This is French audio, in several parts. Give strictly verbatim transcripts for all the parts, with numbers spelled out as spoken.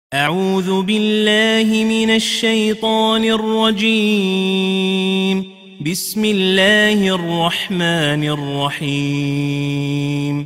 أعوذ بالله من الشيطان الرجيم. بسم الله الرحمن الرحيم.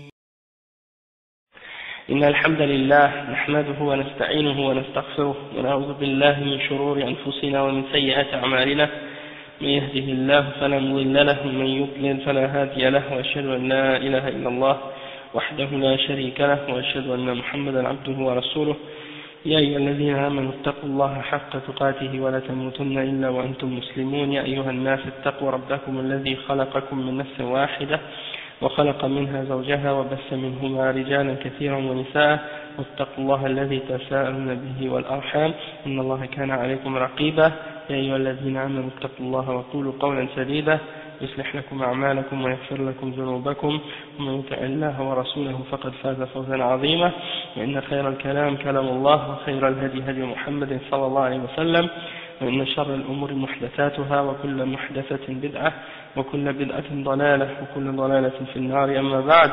إن الحمد لله نحمده ونستعينه ونستغفره ونعوذ بالله من شرور أنفسنا ومن سيئات أعمالنا. من يهده الله فلا مضل له ومن يضلل فلا هادي له، وأشهد أن لا إله إلا الله وحده لا شريك له، وأشهد أن محمدا عبده ورسوله. يا أيها الذين آمنوا اتقوا الله حق تقاته ولا تموتن إلا وأنتم مسلمون. يا أيها الناس اتقوا ربكم الذي خلقكم من نفس واحدة وخلق منها زوجها وبث منهما رجالا كثيرا ونساء، واتقوا الله الذي تساءلون به والأرحام إن الله كان عليكم رقيبا. يا أيها الذين آمنوا اتقوا الله وقولوا قولا سديدا يصلح لكم أعمالكم ويغفر لكم ذنوبكم، ومن يطع الله ورسوله فقد فاز فوزا عظيما. وإن خير الكلام كلام الله، وخير الهدي هدي محمد صلى الله عليه وسلم، وإن شر الأمور محدثاتها، وكل محدثة بدعة، وكل بدعة ضلالة، وكل ضلالة في النار. أما بعد.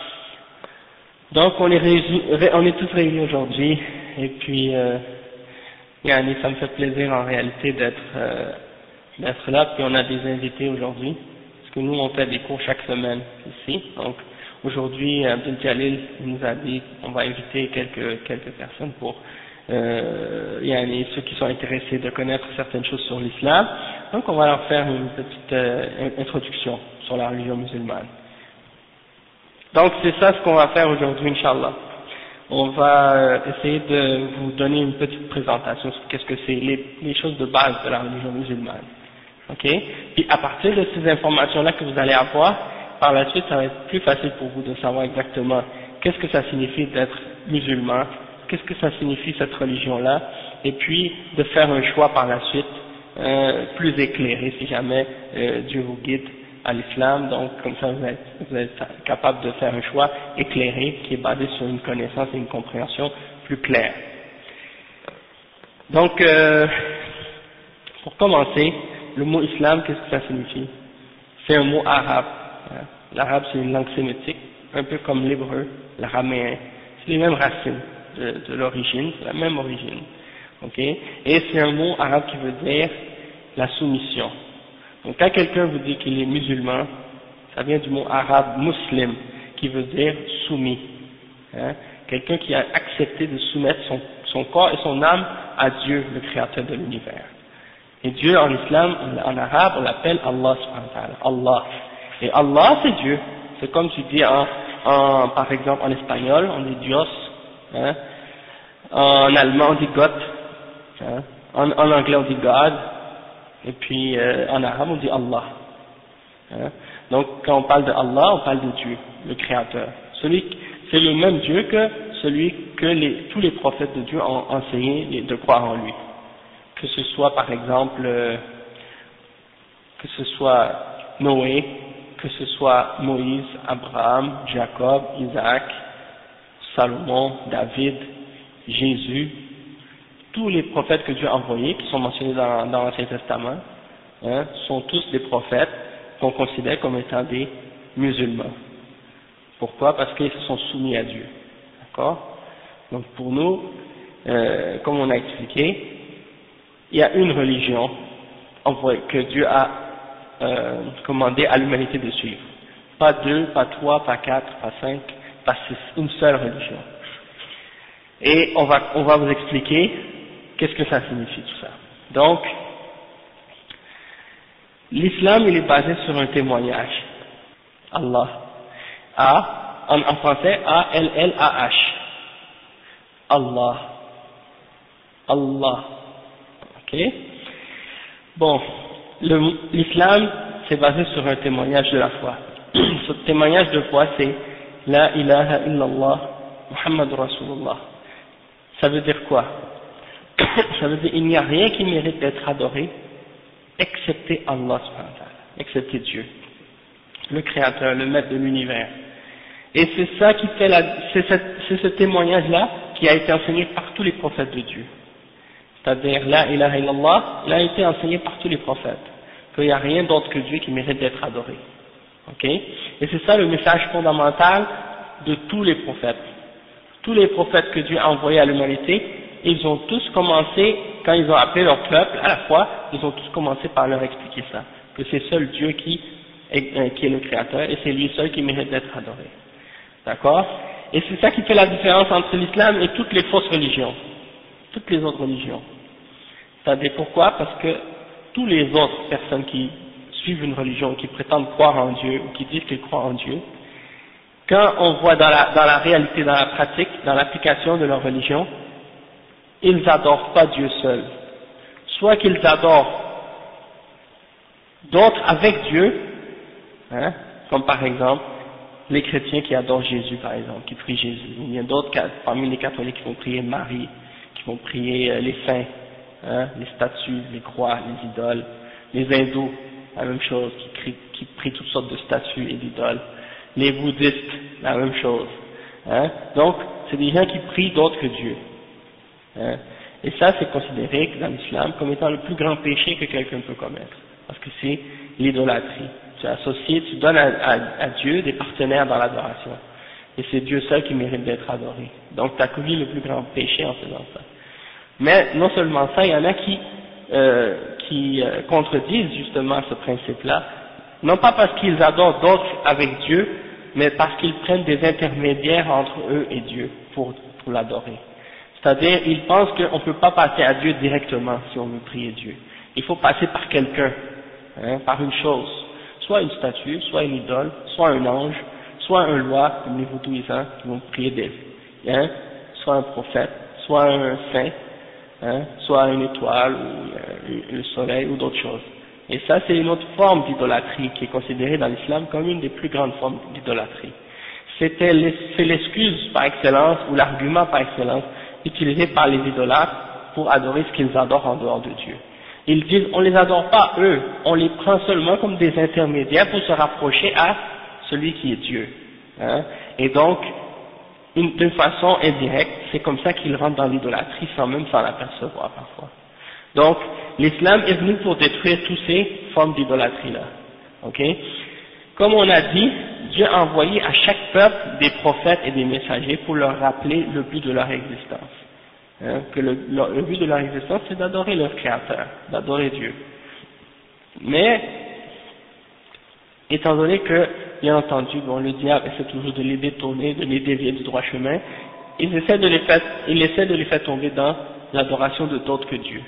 Donc on est, réunis, on est tous réunis aujourd'hui, et puis euh, yani, ça me fait plaisir en réalité d'être euh, d'être là, puis on a des invités aujourd'hui, parce que nous on fait des cours chaque semaine ici. Donc aujourd'hui Abdel Jalil nous a dit qu'on va inviter quelques quelques personnes pour euh, yani, ceux qui sont intéressés de connaître certaines choses sur l'islam. Donc on va leur faire une petite euh, introduction sur la religion musulmane. Donc c'est ça ce qu'on va faire aujourd'hui, Inch'Allah. On va essayer de vous donner une petite présentation sur qu'est-ce que c'est, les, les choses de base de la religion musulmane. Ok? Puis à partir de ces informations-là que vous allez avoir, par la suite ça va être plus facile pour vous de savoir exactement qu'est-ce que ça signifie d'être musulman, qu'est-ce que ça signifie cette religion-là, et puis de faire un choix par la suite euh, plus éclairé si jamais euh, Dieu vous guide à l'islam. Donc comme ça vous êtes, vous êtes capable de faire un choix éclairé qui est basé sur une connaissance et une compréhension plus claire. Donc euh, pour commencer, le mot islam, qu'est-ce que ça signifie? C'est un mot arabe. L'arabe c'est une langue sémitique, un peu comme l'hébreu, l'araméen. C'est les mêmes racines de, de l'origine, c'est la même origine. Okay? Et c'est un mot arabe qui veut dire la soumission. Donc quand quelqu'un vous dit qu'il est musulman, ça vient du mot arabe muslim, qui veut dire soumis. Hein? Quelqu'un qui a accepté de soumettre son, son corps et son âme à Dieu, le créateur de l'univers. Et Dieu en islam, en arabe, on l'appelle Allah subhanahu wa ta'ala, Allah. Et Allah c'est Dieu. C'est comme tu dis en, en, par exemple en espagnol, on dit Dios, hein? En allemand on dit Gott, hein? en, en anglais on dit God, et puis euh, en arabe on dit Allah. Hein? Donc quand on parle de Allah, on parle de Dieu, le créateur. Celui, c'est le même Dieu que celui que les, tous les prophètes de Dieu ont enseigné de croire en lui. Que ce soit par exemple, euh, que ce soit Noé, que ce soit Moïse, Abraham, Jacob, Isaac, Salomon, David, Jésus, tous les prophètes que Dieu a envoyés, qui sont mentionnés dans, dans l'Ancien Testament, hein, sont tous des prophètes qu'on considère comme étant des musulmans. Pourquoi? Parce qu'ils se sont soumis à Dieu. D'accord? Donc pour nous, euh, comme on a expliqué, il y a une religion que Dieu a euh, commandé à l'humanité de suivre. Pas deux, pas trois, pas quatre, pas cinq, pas six, une seule religion. Et on va, on va vous expliquer qu'est-ce que ça signifie tout ça. Donc, l'islam il est basé sur un témoignage. Allah. A, en, en français, A L L A H. Allah. Allah. Ok? Bon, l'islam c'est basé sur un témoignage de la foi. Ce témoignage de foi c'est La ilaha illallah Muhammad Rasulullah. Ça veut dire quoi? Ça veut dire il n'y a rien qui mérite d'être adoré excepté Allah subhanahu wa ta'ala, excepté Dieu, le créateur, le maître de l'univers. Et c'est ça qui fait la, c'est ce témoignage là qui a été enseigné par tous les prophètes de Dieu. C'est-à-dire la ilaha illallah, il a été enseigné par tous les prophètes, qu'il n'y a rien d'autre que Dieu qui mérite d'être adoré. Ok? Et c'est ça le message fondamental de tous les prophètes. Tous les prophètes que Dieu a envoyés à l'humanité ils ont tous commencé, quand ils ont appelé leur peuple à la fois, ils ont tous commencé par leur expliquer ça, que c'est seul Dieu qui est, euh, qui est le Créateur et c'est lui seul qui mérite d'être adoré. D'accord? Et c'est ça qui fait la différence entre l'islam et toutes les fausses religions, toutes les autres religions. C'est-à-dire pourquoi? Parce que tous les autres personnes qui suivent une religion, qui prétendent croire en Dieu ou qui disent qu'ils croient en Dieu, quand on voit dans la, dans la réalité, dans la pratique, dans l'application de leur religion, ils n'adorent pas Dieu seul. Soit qu'ils adorent d'autres avec Dieu, hein, comme par exemple les chrétiens qui adorent Jésus par exemple, qui prient Jésus. Il y a d'autres parmi les catholiques qui vont prier Marie, qui vont prier les saints, hein, les statues, les croix, les idoles. Les hindous, la même chose, qui, crient, qui prient toutes sortes de statues et d'idoles. Les bouddhistes, la même chose. Hein. Donc, c'est des gens qui prient d'autres que Dieu. Hein. Et ça, c'est considéré dans l'islam comme étant le plus grand péché que quelqu'un peut commettre. Parce que c'est l'idolâtrie. Tu associes, tu donnes à, à, à Dieu des partenaires dans l'adoration. Et c'est Dieu seul qui mérite d'être adoré. Donc, tu as commis le plus grand péché en faisant ça. Mais non seulement ça, il y en a qui, euh, qui euh, contredisent justement ce principe-là, non pas parce qu'ils adorent d'autres avec Dieu, mais parce qu'ils prennent des intermédiaires entre eux et Dieu pour, pour l'adorer. C'est-à-dire, ils pensent qu'on ne peut pas passer à Dieu directement si on veut prier Dieu. Il faut passer par quelqu'un, hein, par une chose, soit une statue, soit une idole, soit un ange, soit un roi, comme les vaudouisants qui vont prier des, hein, soit un prophète, soit un saint, hein, soit une étoile, ou euh, le soleil, ou d'autres choses. Et ça, c'est une autre forme d'idolâtrie qui est considérée dans l'islam comme une des plus grandes formes d'idolâtrie. C'était, c'est l'excuse par excellence, ou l'argument par excellence, utilisé par les idolâtres pour adorer ce qu'ils adorent en dehors de Dieu. Ils disent, on les adore pas eux, on les prend seulement comme des intermédiaires pour se rapprocher à celui qui est Dieu. Hein. Et donc, d'une façon indirecte, c'est comme ça qu'ils rentrent dans l'idolâtrie sans même s'en apercevoir parfois. Donc, l'islam est venu pour détruire toutes ces formes d'idolâtrie-là. Ok? Comme on a dit, Dieu a envoyé à chaque peuple des prophètes et des messagers pour leur rappeler le but de leur existence. Hein? Que le, le, le but de leur existence, c'est d'adorer leur Créateur, d'adorer Dieu. Mais, étant donné que, bien entendu, bon, le diable essaie toujours de les détourner, de les dévier du droit chemin, il essaie de les faire, il essaie de les faire tomber dans l'adoration de d'autres que Dieu.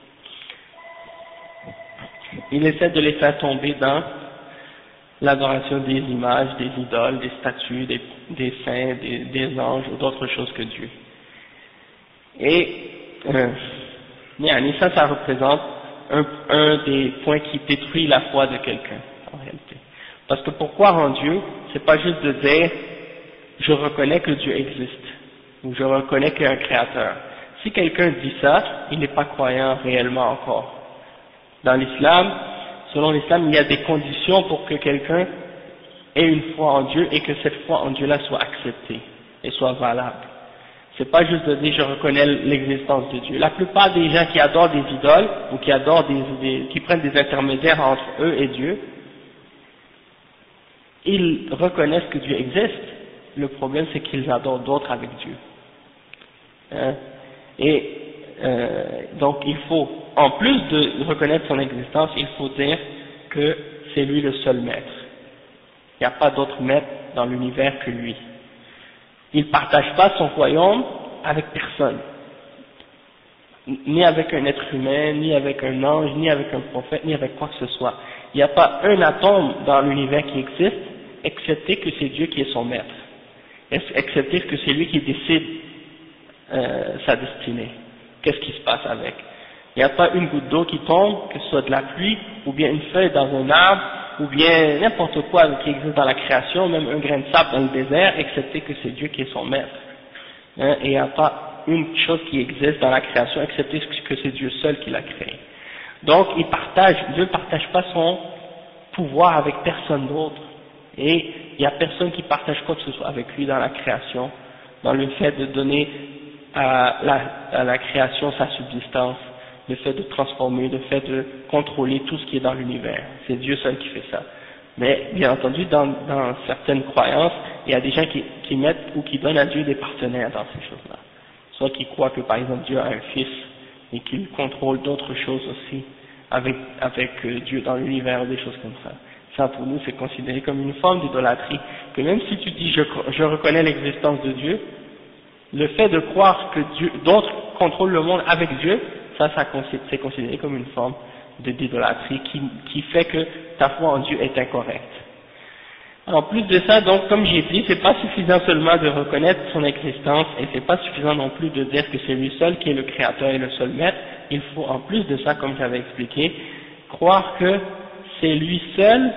Il essaie de les faire tomber dans l'adoration des images, des idoles, des statues, des, des saints, des, des anges ou d'autres choses que Dieu. Et euh, ça, ça représente un, un des points qui détruit la foi de quelqu'un, en réalité. Parce que pour croire en Dieu, c'est pas juste de dire « je reconnais que Dieu existe » ou « je reconnais qu'il y a un créateur ». Si quelqu'un dit ça, il n'est pas croyant réellement encore. Dans l'islam, selon l'islam, il y a des conditions pour que quelqu'un ait une foi en Dieu et que cette foi en Dieu-là soit acceptée et soit valable. C'est pas juste de dire je reconnais l'existence de Dieu. La plupart des gens qui adorent des idoles ou qui adorent des, des qui prennent des intermédiaires entre eux et Dieu, ils reconnaissent que Dieu existe. Le problème, c'est qu'ils adorent d'autres avec Dieu. Hein? Et euh, donc, il faut, en plus de reconnaître son existence, il faut dire que c'est lui le seul maître. Il n'y a pas d'autre maître dans l'univers que lui. Il ne partage pas son royaume avec personne, ni avec un être humain, ni avec un ange, ni avec un prophète, ni avec quoi que ce soit. Il n'y a pas un atome dans l'univers qui existe, excepté que c'est Dieu qui est son maître, excepté que c'est lui qui décide euh, sa destinée. Qu'est-ce qui se passe avec? Il n'y a pas une goutte d'eau qui tombe, que ce soit de la pluie, ou bien une feuille dans un arbre, ou bien n'importe quoi qui existe dans la création, même un grain de sable dans le désert, excepté que c'est Dieu qui est son maître. Hein, et il n'y a pas une chose qui existe dans la création, excepté que c'est Dieu seul qui l'a créé. Donc, il partage, Dieu ne partage pas son pouvoir avec personne d'autre. Et il n'y a personne qui partage quoi que ce soit avec lui dans la création, dans le fait de donner à la, à la création sa subsistance, le fait de transformer, le fait de contrôler tout ce qui est dans l'univers. C'est Dieu seul qui fait ça. Mais bien entendu, dans, dans certaines croyances, il y a des gens qui, qui mettent ou qui donnent à Dieu des partenaires dans ces choses-là. soit qui croient que par exemple Dieu a un fils et qu'il contrôle d'autres choses aussi avec, avec euh, Dieu dans l'univers, des choses comme ça. Ça pour nous c'est considéré comme une forme d'idolâtrie, que même si tu dis je, je reconnais l'existence de Dieu, le fait de croire que Dieu, d'autres contrôlent le monde avec Dieu, ça, ça c'est considéré comme une forme d'idolâtrie qui, qui fait que ta foi en Dieu est incorrecte. En plus de ça, donc, comme j'ai dit, c'est pas suffisant seulement de reconnaître son existence, et c'est pas suffisant non plus de dire que c'est lui seul qui est le créateur et le seul maître. Il faut, en plus de ça, comme j'avais expliqué, croire que c'est lui seul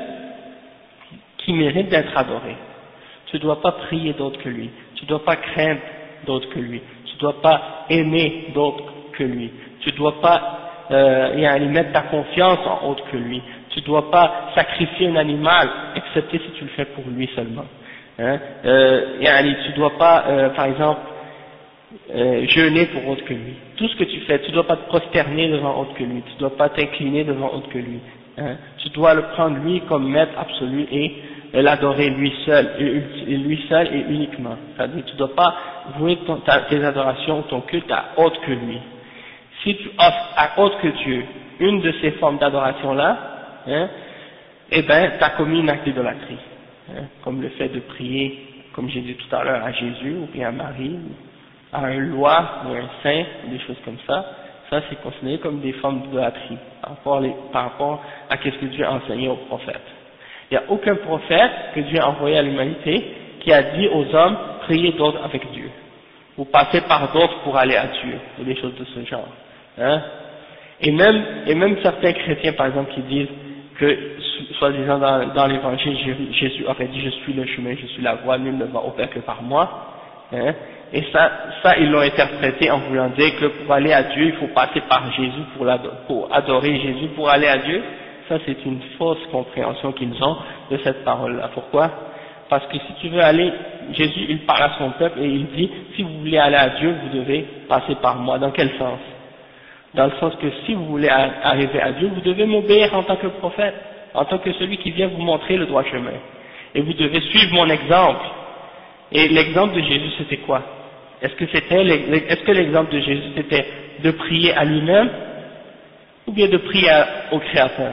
qui mérite d'être adoré. Tu ne dois pas prier d'autre que lui. Tu ne dois pas craindre d'autre que lui. Tu ne dois pas aimer d'autre que lui. Tu ne dois pas euh, y aller mettre ta confiance en autre que lui. Tu ne dois pas sacrifier un animal, excepté si tu le fais pour lui seulement. Hein? Euh, tu ne dois pas, euh, par exemple, euh, jeûner pour autre que lui. Tout ce que tu fais, tu ne dois pas te prosterner devant autre que lui. Tu ne dois pas t'incliner devant autre que lui. Hein? Tu dois le prendre lui comme maître absolu et l'adorer lui seul, et lui seul et uniquement. C'est-à-dire, tu ne dois pas vouer ton, ta, tes adorations, ton culte à autre que lui. Si tu offres à autre que Dieu une de ces formes d'adoration-là, hein, eh ben, tu as commis une acte d'idolâtrie. Hein, comme le fait de prier, comme j'ai dit tout à l'heure, à Jésus, ou bien à Marie, à un loi, ou un saint, des choses comme ça. Ça, c'est considéré comme des formes d'idolâtrie, par rapport, les, par rapport à ce que Dieu a enseigné aux prophètes. Il n'y a aucun prophète que Dieu a envoyé à l'humanité qui a dit aux hommes, priez d'autres avec Dieu, ou passez par d'autres pour aller à Dieu, ou des choses de ce genre. Hein? Et même, et même certains chrétiens, par exemple, qui disent que, soi-disant dans, dans l'évangile, Jésus aurait dit, je suis le chemin, je suis la voie, nul ne va au Père que par moi. Hein? Et ça, ça, ils l'ont interprété en voulant dire que pour aller à Dieu, il faut passer par Jésus pour, pour adorer Jésus, pour aller à Dieu. Ça, c'est une fausse compréhension qu'ils ont de cette parole-là. Pourquoi? Parce que si tu veux aller, Jésus, il parle à son peuple et il dit, si vous voulez aller à Dieu, vous devez passer par moi. Dans quel sens? Dans le sens que si vous voulez arriver à Dieu, vous devez m'obéir en tant que prophète, en tant que celui qui vient vous montrer le droit chemin. Et vous devez suivre mon exemple. Et l'exemple de Jésus, c'était quoi? Est-ce que c'était, est-ce que l'exemple de Jésus, c'était de prier à lui-même, ou bien de prier à, au Créateur?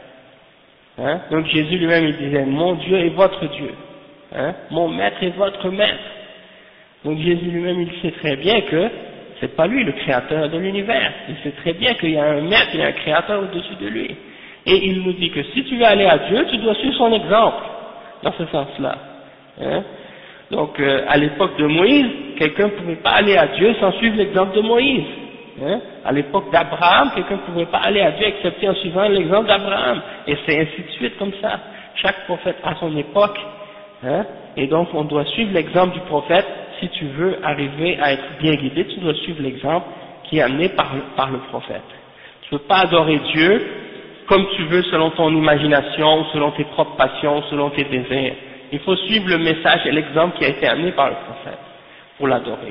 Hein? Donc Jésus lui-même, il disait, mon Dieu est votre Dieu. Hein? Mon maître est votre maître. Donc Jésus lui-même, il sait très bien que c'est pas lui le créateur de l'univers. Il sait très bien qu'il y a un maître, il y a un créateur au-dessus de lui. Et il nous dit que si tu veux aller à Dieu, tu dois suivre son exemple, dans ce sens-là. Hein? Donc, euh, à l'époque de Moïse, quelqu'un ne pouvait pas aller à Dieu sans suivre l'exemple de Moïse. Hein? À l'époque d'Abraham, quelqu'un ne pouvait pas aller à Dieu excepté en suivant l'exemple d'Abraham. Et c'est ainsi de suite comme ça. Chaque prophète a son époque. Hein? Et donc, on doit suivre l'exemple du prophète. Si tu veux arriver à être bien guidé, tu dois suivre l'exemple qui est amené par, par le prophète. Tu ne peux pas adorer Dieu comme tu veux selon ton imagination, selon tes propres passions, selon tes désirs. Il faut suivre le message et l'exemple qui a été amené par le prophète pour l'adorer.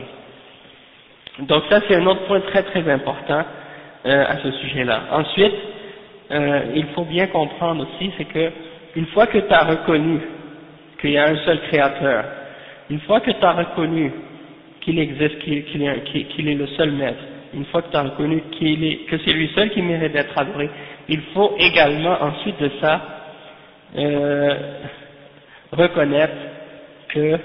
Donc ça c'est un autre point très très important euh, à ce sujet-là. Ensuite, euh, il faut bien comprendre aussi, c'est que une fois que tu as reconnu qu'il y a un seul créateur, une fois que tu as reconnu qu'il existe, qu'il qu'il est, qu'il est le seul maître, une fois que tu as reconnu qu'il est, que c'est lui seul qui mérite d'être adoré, il faut également ensuite de ça euh, reconnaître que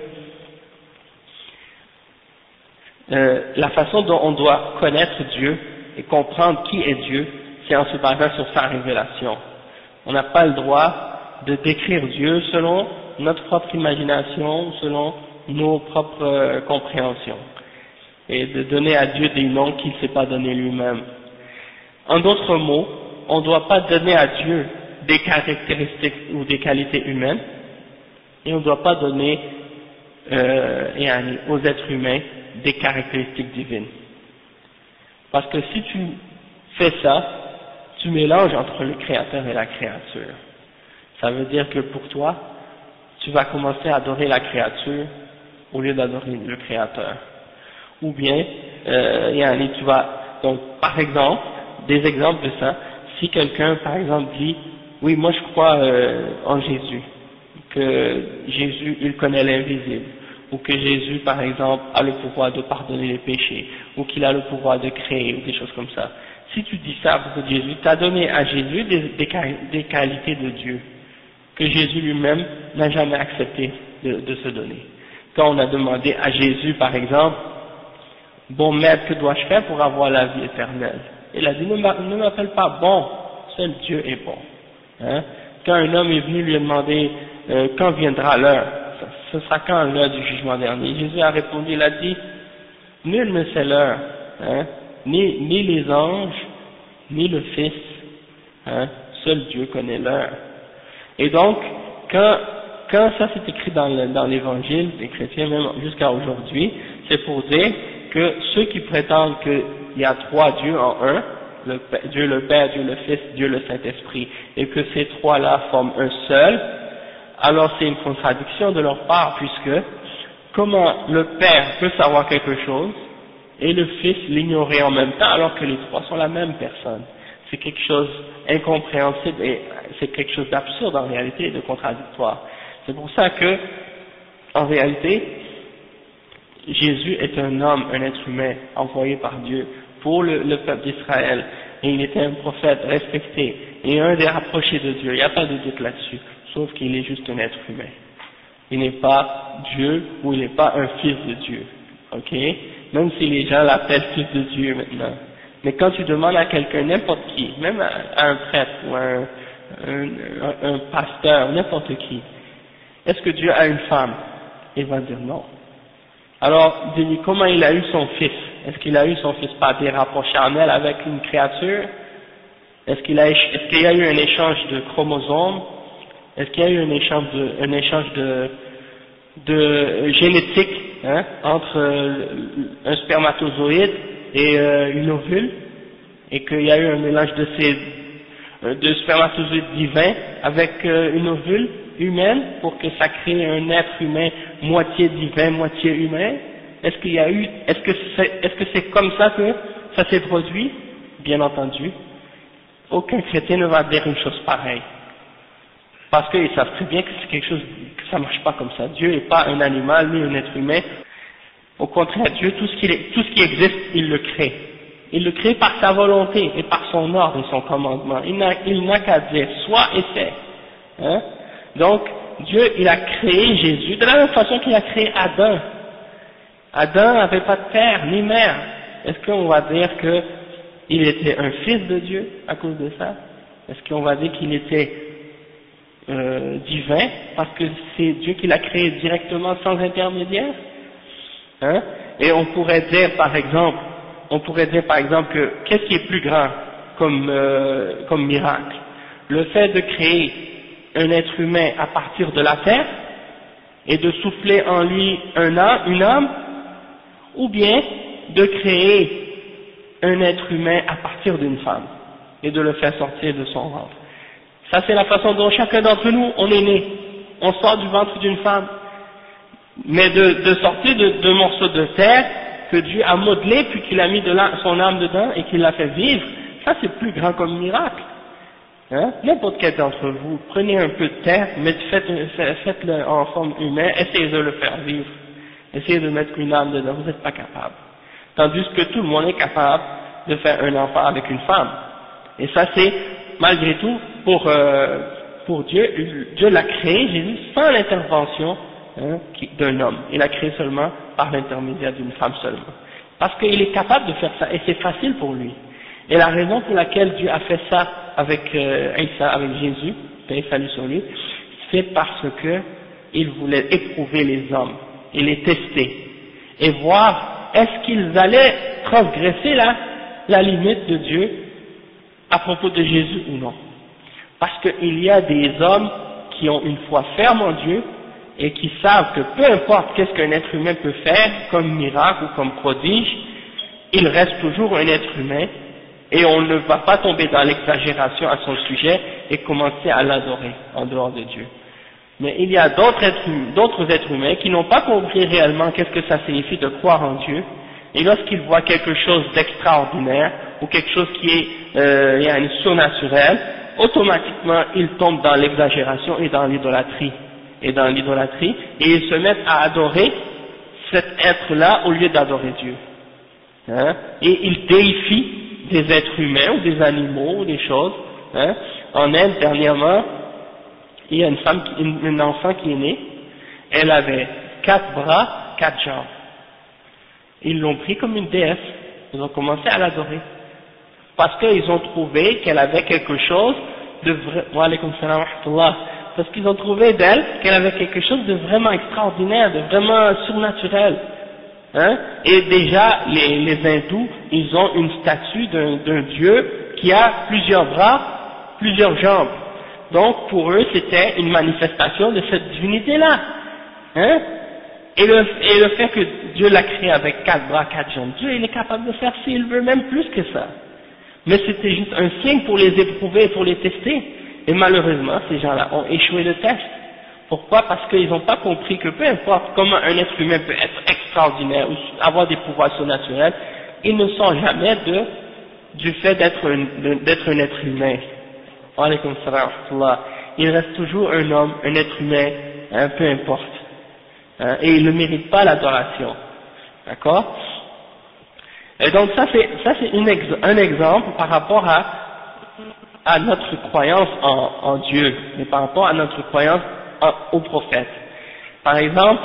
euh, la façon dont on doit connaître Dieu et comprendre qui est Dieu, c'est en se basant sur sa révélation. On n'a pas le droit de décrire Dieu selon notre propre imagination, selon nos propres euh, compréhensions, et de donner à Dieu des noms qu'il ne s'est pas donné lui-même. En d'autres mots, on ne doit pas donner à Dieu des caractéristiques ou des qualités humaines, et on ne doit pas donner euh, aux êtres humains des caractéristiques divines. Parce que si tu fais ça, tu mélanges entre le créateur et la créature. Ça veut dire que pour toi, tu vas commencer à adorer la créature au lieu d'adorer le créateur. Ou bien, euh, tu vas, donc par exemple, des exemples de ça, si quelqu'un par exemple dit, oui moi je crois euh, en Jésus, que Jésus il connaît l'invisible, ou que Jésus, par exemple, a le pouvoir de pardonner les péchés, ou qu'il a le pouvoir de créer, ou des choses comme ça. Si tu dis ça à propos de Jésus, tu as donné à Jésus des, des, des qualités de Dieu, que Jésus lui-même n'a jamais accepté de, de se donner. Quand on a demandé à Jésus, par exemple, bon maître, que dois-je faire pour avoir la vie éternelle? Il a dit, ne m'appelle pas bon, seul Dieu est bon. Hein? Quand un homme est venu lui demander euh, quand viendra l'heure, ce sera quand l'heure du jugement dernier, Jésus a répondu, il a dit, nul ne sait l'heure, hein? ni, ni les anges, ni le Fils, hein? Seul Dieu connaît l'heure. Et donc, quand, quand ça c'est écrit dans, le, dans l'évangile des chrétiens, même jusqu'à aujourd'hui, c'est pour dire que ceux qui prétendent qu'il y a trois dieux en un, le, Dieu le Père, Dieu le Fils, Dieu le Saint-Esprit, et que ces trois-là forment un seul, alors c'est une contradiction de leur part, puisque comment le Père peut savoir quelque chose et le Fils l'ignorer en même temps, alors que les trois sont la même personne? C'est quelque chose d'incompréhensible et c'est quelque chose d'absurde en réalité et de contradictoire. C'est pour ça que, en réalité, Jésus est un homme, un être humain envoyé par Dieu pour le, le peuple d'Israël, et il était un prophète respecté et un des rapprochés de Dieu, il n'y a pas de doute là-dessus, sauf qu'il est juste un être humain. Il n'est pas Dieu ou il n'est pas un fils de Dieu, ok? Même si les gens l'appellent fils de Dieu maintenant. Mais quand tu demandes à quelqu'un, n'importe qui, même à, à un prêtre ou à un, un, un, un pasteur, n'importe qui, est-ce que Dieu a une femme? Il va dire non. Alors, dis-lui, comment il a eu son fils? Est-ce qu'il a eu son fils par des rapports charnels avec une créature? Est-ce qu'il a, est-ce qu'il y a eu un échange de chromosomes? Est-ce qu'il y a eu un échange de, un échange de, de génétique, hein, entre euh, un spermatozoïde et euh, une ovule, et qu'il y a eu un mélange de ces euh, de spermatozoïdes divins avec euh, une ovule humaine pour que ça crée un être humain moitié divin, moitié humain? Est-ce qu'il y a eu, est-ce que c'est, est-ce que c'est comme ça que ça s'est produit? Bien entendu, aucun chrétien ne va dire une chose pareille, parce qu'ils savent très bien que c'est quelque chose, que ça marche pas comme ça. Dieu n'est pas un animal ni un être humain. Au contraire, Dieu, tout ce qui, tout ce qui existe, il le crée. Il le crée par sa volonté et par son ordre et son commandement. Il n'a, il n'a qu'à dire soit et fait. Hein? Donc, Dieu, il a créé Jésus de la même façon qu'il a créé Adam. Adam n'avait pas de père ni mère. Est-ce qu'on va dire qu'il était un fils de Dieu à cause de ça? Est-ce qu'on va dire qu'il était euh, divin parce que c'est Dieu qui l'a créé directement sans intermédiaire? Hein? Et on pourrait dire par exemple, on pourrait dire par exemple que qu'est-ce qui est plus grand comme, euh, comme miracle? Le fait de créer un être humain à partir de la terre et de souffler en lui un âme, une âme, ou bien de créer un être humain à partir d'une femme et de le faire sortir de son ventre. Ça c'est la façon dont chacun d'entre nous on est né. On sort du ventre d'une femme. Mais de, de sortir de, de morceaux de terre que Dieu a modelé puis qu'il a mis de la, son âme dedans et qu'il l'a fait vivre, ça c'est plus grand comme miracle. Hein? N'importe quel d'entre vous, prenez un peu de terre, mais faites-le faites en forme humaine, essayez de le faire vivre. Essayez de mettre une âme dedans, vous n'êtes pas capable. Tandis que tout le monde est capable de faire un enfant avec une femme. Et ça c'est, malgré tout, pour, euh, pour Dieu, Dieu l'a créé, Jésus, sans l'intervention hein, d'un homme. Il l'a créé seulement par l'intermédiaire d'une femme seulement. Parce qu'il est capable de faire ça, et c'est facile pour lui. Et la raison pour laquelle Dieu a fait ça avec euh, Isa, avec Jésus, paix et salut sur lui, c'est parce que il voulait éprouver les hommes, et les tester, et voir est-ce qu'ils allaient transgresser la, la limite de Dieu à propos de Jésus ou non. Parce qu'il y a des hommes qui ont une foi ferme en Dieu, et qui savent que peu importe qu'est-ce qu'un être humain peut faire, comme miracle ou comme prodige, il reste toujours un être humain, et on ne va pas tomber dans l'exagération à son sujet et commencer à l'adorer en dehors de Dieu. Mais il y a d'autres êtres, d'autres êtres humains qui n'ont pas compris réellement qu'est-ce que ça signifie de croire en Dieu, et lorsqu'ils voient quelque chose d'extraordinaire, ou quelque chose qui est euh, y a une surnaturel, automatiquement ils tombent dans l'exagération et dans l'idolâtrie, et dans l'idolâtrie, et ils se mettent à adorer cet être-là au lieu d'adorer Dieu. Hein, et ils déifient des êtres humains ou des animaux ou des choses. Hein. En Inde, dernièrement, il y a une femme, qui, une, une enfant qui est née, elle avait quatre bras, quatre jambes. Ils l'ont pris comme une déesse, ils ont commencé à l'adorer. Parce qu'ils ont trouvé qu'elle avait quelque chose de vrai, wa alaykoum salam wa rahmatullah. Parce qu'ils ont trouvé d'elle qu'elle avait quelque chose de vraiment extraordinaire, de vraiment surnaturel. Hein? Et déjà, les, les hindous, ils ont une statue d'un, d'un dieu qui a plusieurs bras, plusieurs jambes. Donc, pour eux, c'était une manifestation de cette divinité-là. Hein? Et, le, et le fait que Dieu l'a créé avec quatre bras, quatre jambes, Dieu, il est capable de faire s'il veut, même plus que ça. Mais c'était juste un signe pour les éprouver, pour les tester. Et malheureusement, ces gens-là ont échoué le test. Pourquoi? Parce qu'ils n'ont pas compris que peu importe comment un être humain peut être extraordinaire ou avoir des pouvoirs surnaturels, ils ne sont jamais de, du fait d'être un, d'être un être humain. Wa alaykoum salam wa rahmatullah. Il reste toujours un homme, un être humain, hein, peu importe. Hein, et il ne mérite pas l'adoration. D'accord? Et donc ça c'est, ça c'est une ex, un exemple par rapport à, à notre croyance en, en Dieu, mais par rapport à notre croyance en, au prophète. Par exemple,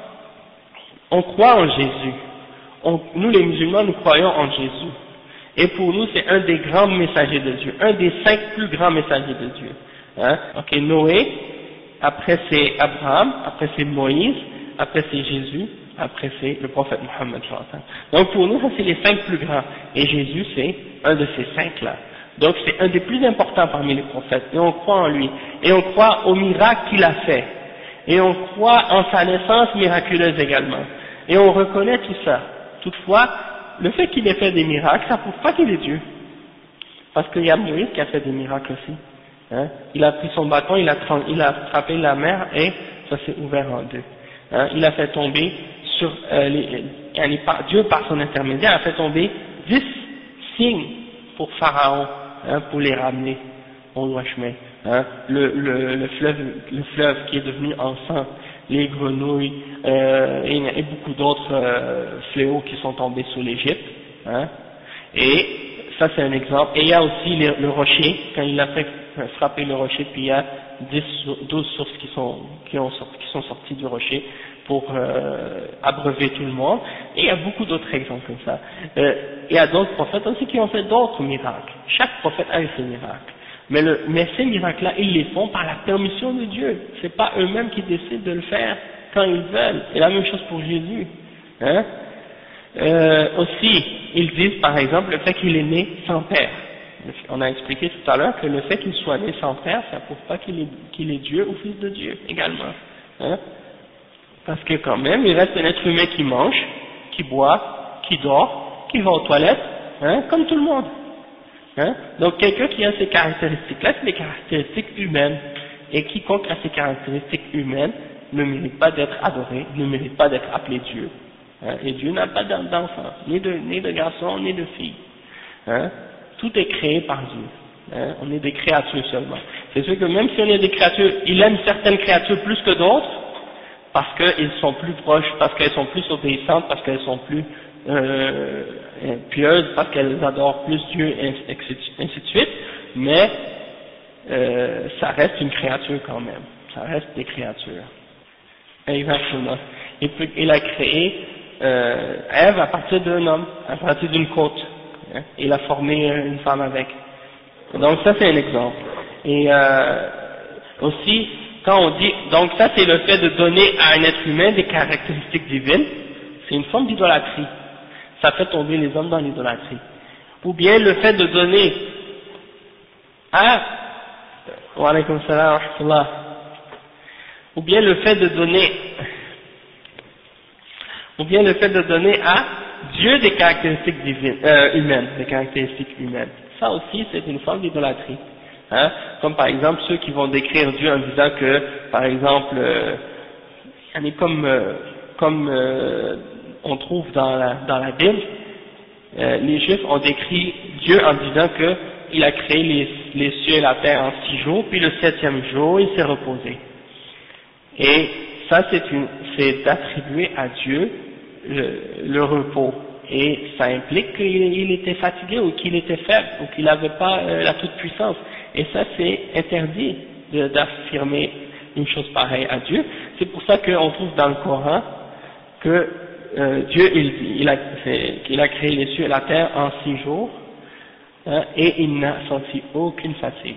on croit en Jésus. On, nous les musulmans, nous croyons en Jésus. Et pour nous, c'est un des grands messagers de Dieu, un des cinq plus grands messagers de Dieu. Hein? Ok, Noé, après c'est Abraham, après c'est Moïse, après c'est Jésus, après c'est le prophète Mohammed. Donc pour nous, ça c'est les cinq plus grands. Et Jésus, c'est un de ces cinq-là. Donc c'est un des plus importants parmi les prophètes. Et on croit en lui. Et on croit au miracle qu'il a fait. Et on croit en sa naissance miraculeuse également. Et on reconnaît tout ça. Toutefois, le fait qu'il ait fait des miracles, ça ne prouve pas qu'il est Dieu. Parce qu'il y a Moïse qui a fait des miracles aussi. Hein? Il a pris son bâton, il a, il a frappé la mer et ça s'est ouvert en deux. Hein? Il a fait tomber sur euh, les, les, Dieu par son intermédiaire a fait tomber dix signes pour Pharaon, hein, pour les ramener au droit chemin. Hein? Le, le, le fleuve, le fleuve qui est devenu en sang, les grenouilles euh, et, et beaucoup d'autres euh, fléaux qui sont tombés sur l'Égypte. Hein? Et ça c'est un exemple. Et il y a aussi le, le rocher, quand il a fait frapper le rocher, puis il y a dix, douze sources qui sont, qui, ont sorti, qui sont sorties du rocher pour euh, abreuver tout le monde. Et il y a beaucoup d'autres exemples comme ça. Euh, il y a d'autres prophètes aussi qui ont fait d'autres miracles. Chaque prophète a eu ses miracles. Mais, le, mais ces miracles-là, ils les font par la permission de Dieu. C'est pas eux-mêmes qui décident de le faire quand ils veulent. Et la même chose pour Jésus. Hein? Euh, aussi, ils disent par exemple le fait qu'il est né sans père. On a expliqué tout à l'heure que le fait qu'il soit né sans père, ça ne prouve pas qu'il est, qu'il est Dieu ou fils de Dieu également. Hein? Parce que quand même, il reste un être humain qui mange, qui boit, qui dort, qui va aux toilettes, hein, comme tout le monde. Hein? Donc quelqu'un qui a ces caractéristiques-là, c'est des caractéristiques humaines. Et quiconque a ces caractéristiques humaines ne mérite pas d'être adoré, ne mérite pas d'être appelé Dieu. Hein? Et Dieu n'a pas d'enfant, ni de, ni de garçon, ni de fille. Hein? Tout est créé par Dieu. Hein? On est des créatures seulement. C'est sûr que même si on est des créatures, il aime certaines créatures plus que d'autres, parce qu'elles sont plus proches, parce qu'elles sont plus obéissantes, parce qu'elles sont plus euh, pieuses, parce qu'elles adorent plus Dieu, et ainsi de suite, mais euh, ça reste une créature quand même, ça reste des créatures. Exactement. Et puis, il a créé euh, Ève à partir d'un homme, à partir d'une côte. Hein, il a formé une femme avec. Donc ça c'est un exemple. Et euh, aussi, quand on dit, donc ça c'est le fait de donner à un être humain des caractéristiques divines, c'est une forme d'idolâtrie. Ça fait tomber les hommes dans l'idolâtrie. Ou bien le fait de donner à, wa alaykoum salam wa rahmatullah, ou bien le fait de donner, ou bien le fait de donner à Dieu des caractéristiques divines, euh, humaines, des caractéristiques humaines. Ça aussi c'est une forme d'idolâtrie. Hein? Comme par exemple ceux qui vont décrire Dieu en disant que, par exemple, euh, comme, euh, comme euh, on trouve dans la, dans la Bible, euh, les Juifs ont décrit Dieu en disant que il a créé les, les cieux et la terre en six jours, puis le septième jour il s'est reposé. Et ça c'est d'attribuer à Dieu le, le repos. Et ça implique qu'il était fatigué ou qu'il était faible ou qu'il n'avait pas euh, la toute-puissance. Et ça, c'est interdit d'affirmer une chose pareille à Dieu. C'est pour ça qu'on trouve dans le Coran que euh, Dieu, il, il, a, il a créé les cieux et la terre en six jours, hein, et il n'a senti aucune fatigue.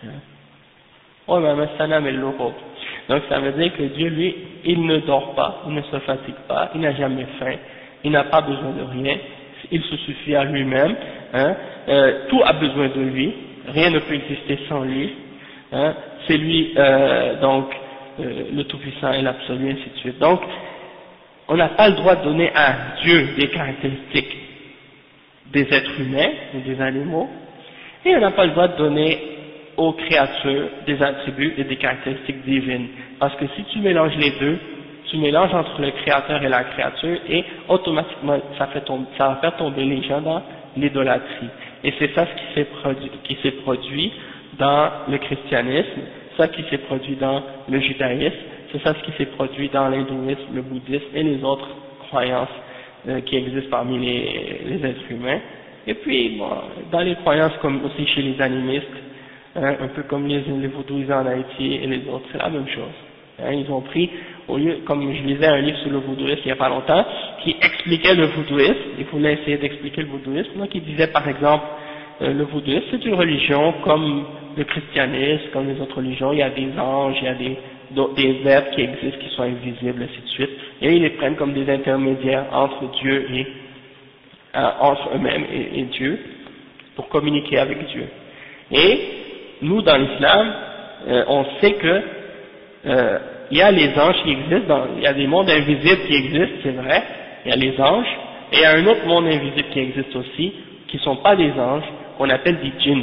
Oh, mais donc ça veut dire que Dieu, lui, il ne dort pas, il ne se fatigue pas, il n'a jamais faim, il n'a pas besoin de rien, il se suffit à lui-même, hein, euh, tout a besoin de lui, rien ne peut exister sans lui, hein, c'est lui euh, donc euh, le Tout-Puissant et l'Absolu, ainsi de suite. Donc, on n'a pas le droit de donner à Dieu des caractéristiques des êtres humains ou des animaux, et on n'a pas le droit de donner aux créatures des attributs et des caractéristiques divines. Parce que si tu mélanges les deux, tu mélanges entre le créateur et la créature, et automatiquement ça, fait tomber, ça va faire tomber les gens dans l'idolâtrie. Et c'est ça ce qui s'est produit, qui s'est produit dans le christianisme, ça qui s'est produit dans le judaïsme, c'est ça ce qui s'est produit dans l'hindouisme, le bouddhisme et les autres croyances euh, qui existent parmi les, les êtres humains. Et puis, bon, dans les croyances comme aussi chez les animistes, hein, un peu comme les, les vaudouisants en Haïti et les autres, c'est la même chose. Hein, ils ont pris, au lieu, comme je lisais un livre sur le vaudouisme il n'y a pas longtemps, qui expliquait le vaudouisme, il voulait essayer d'expliquer le vaudouisme, donc il disait par exemple, euh, le vaudouisme c'est une religion comme le christianisme, comme les autres religions, il y a des anges, il y a des, des êtres qui existent, qui sont invisibles, ainsi de suite, et ils les prennent comme des intermédiaires entre Dieu et, euh, entre eux-mêmes et, et Dieu, pour communiquer avec Dieu. Et nous, dans l'islam, euh, on sait que euh, il y a les anges qui existent, dans, il y a des mondes invisibles qui existent, c'est vrai, il y a les anges, et il y a un autre monde invisible qui existe aussi, qui ne sont pas des anges, qu'on appelle des djinns.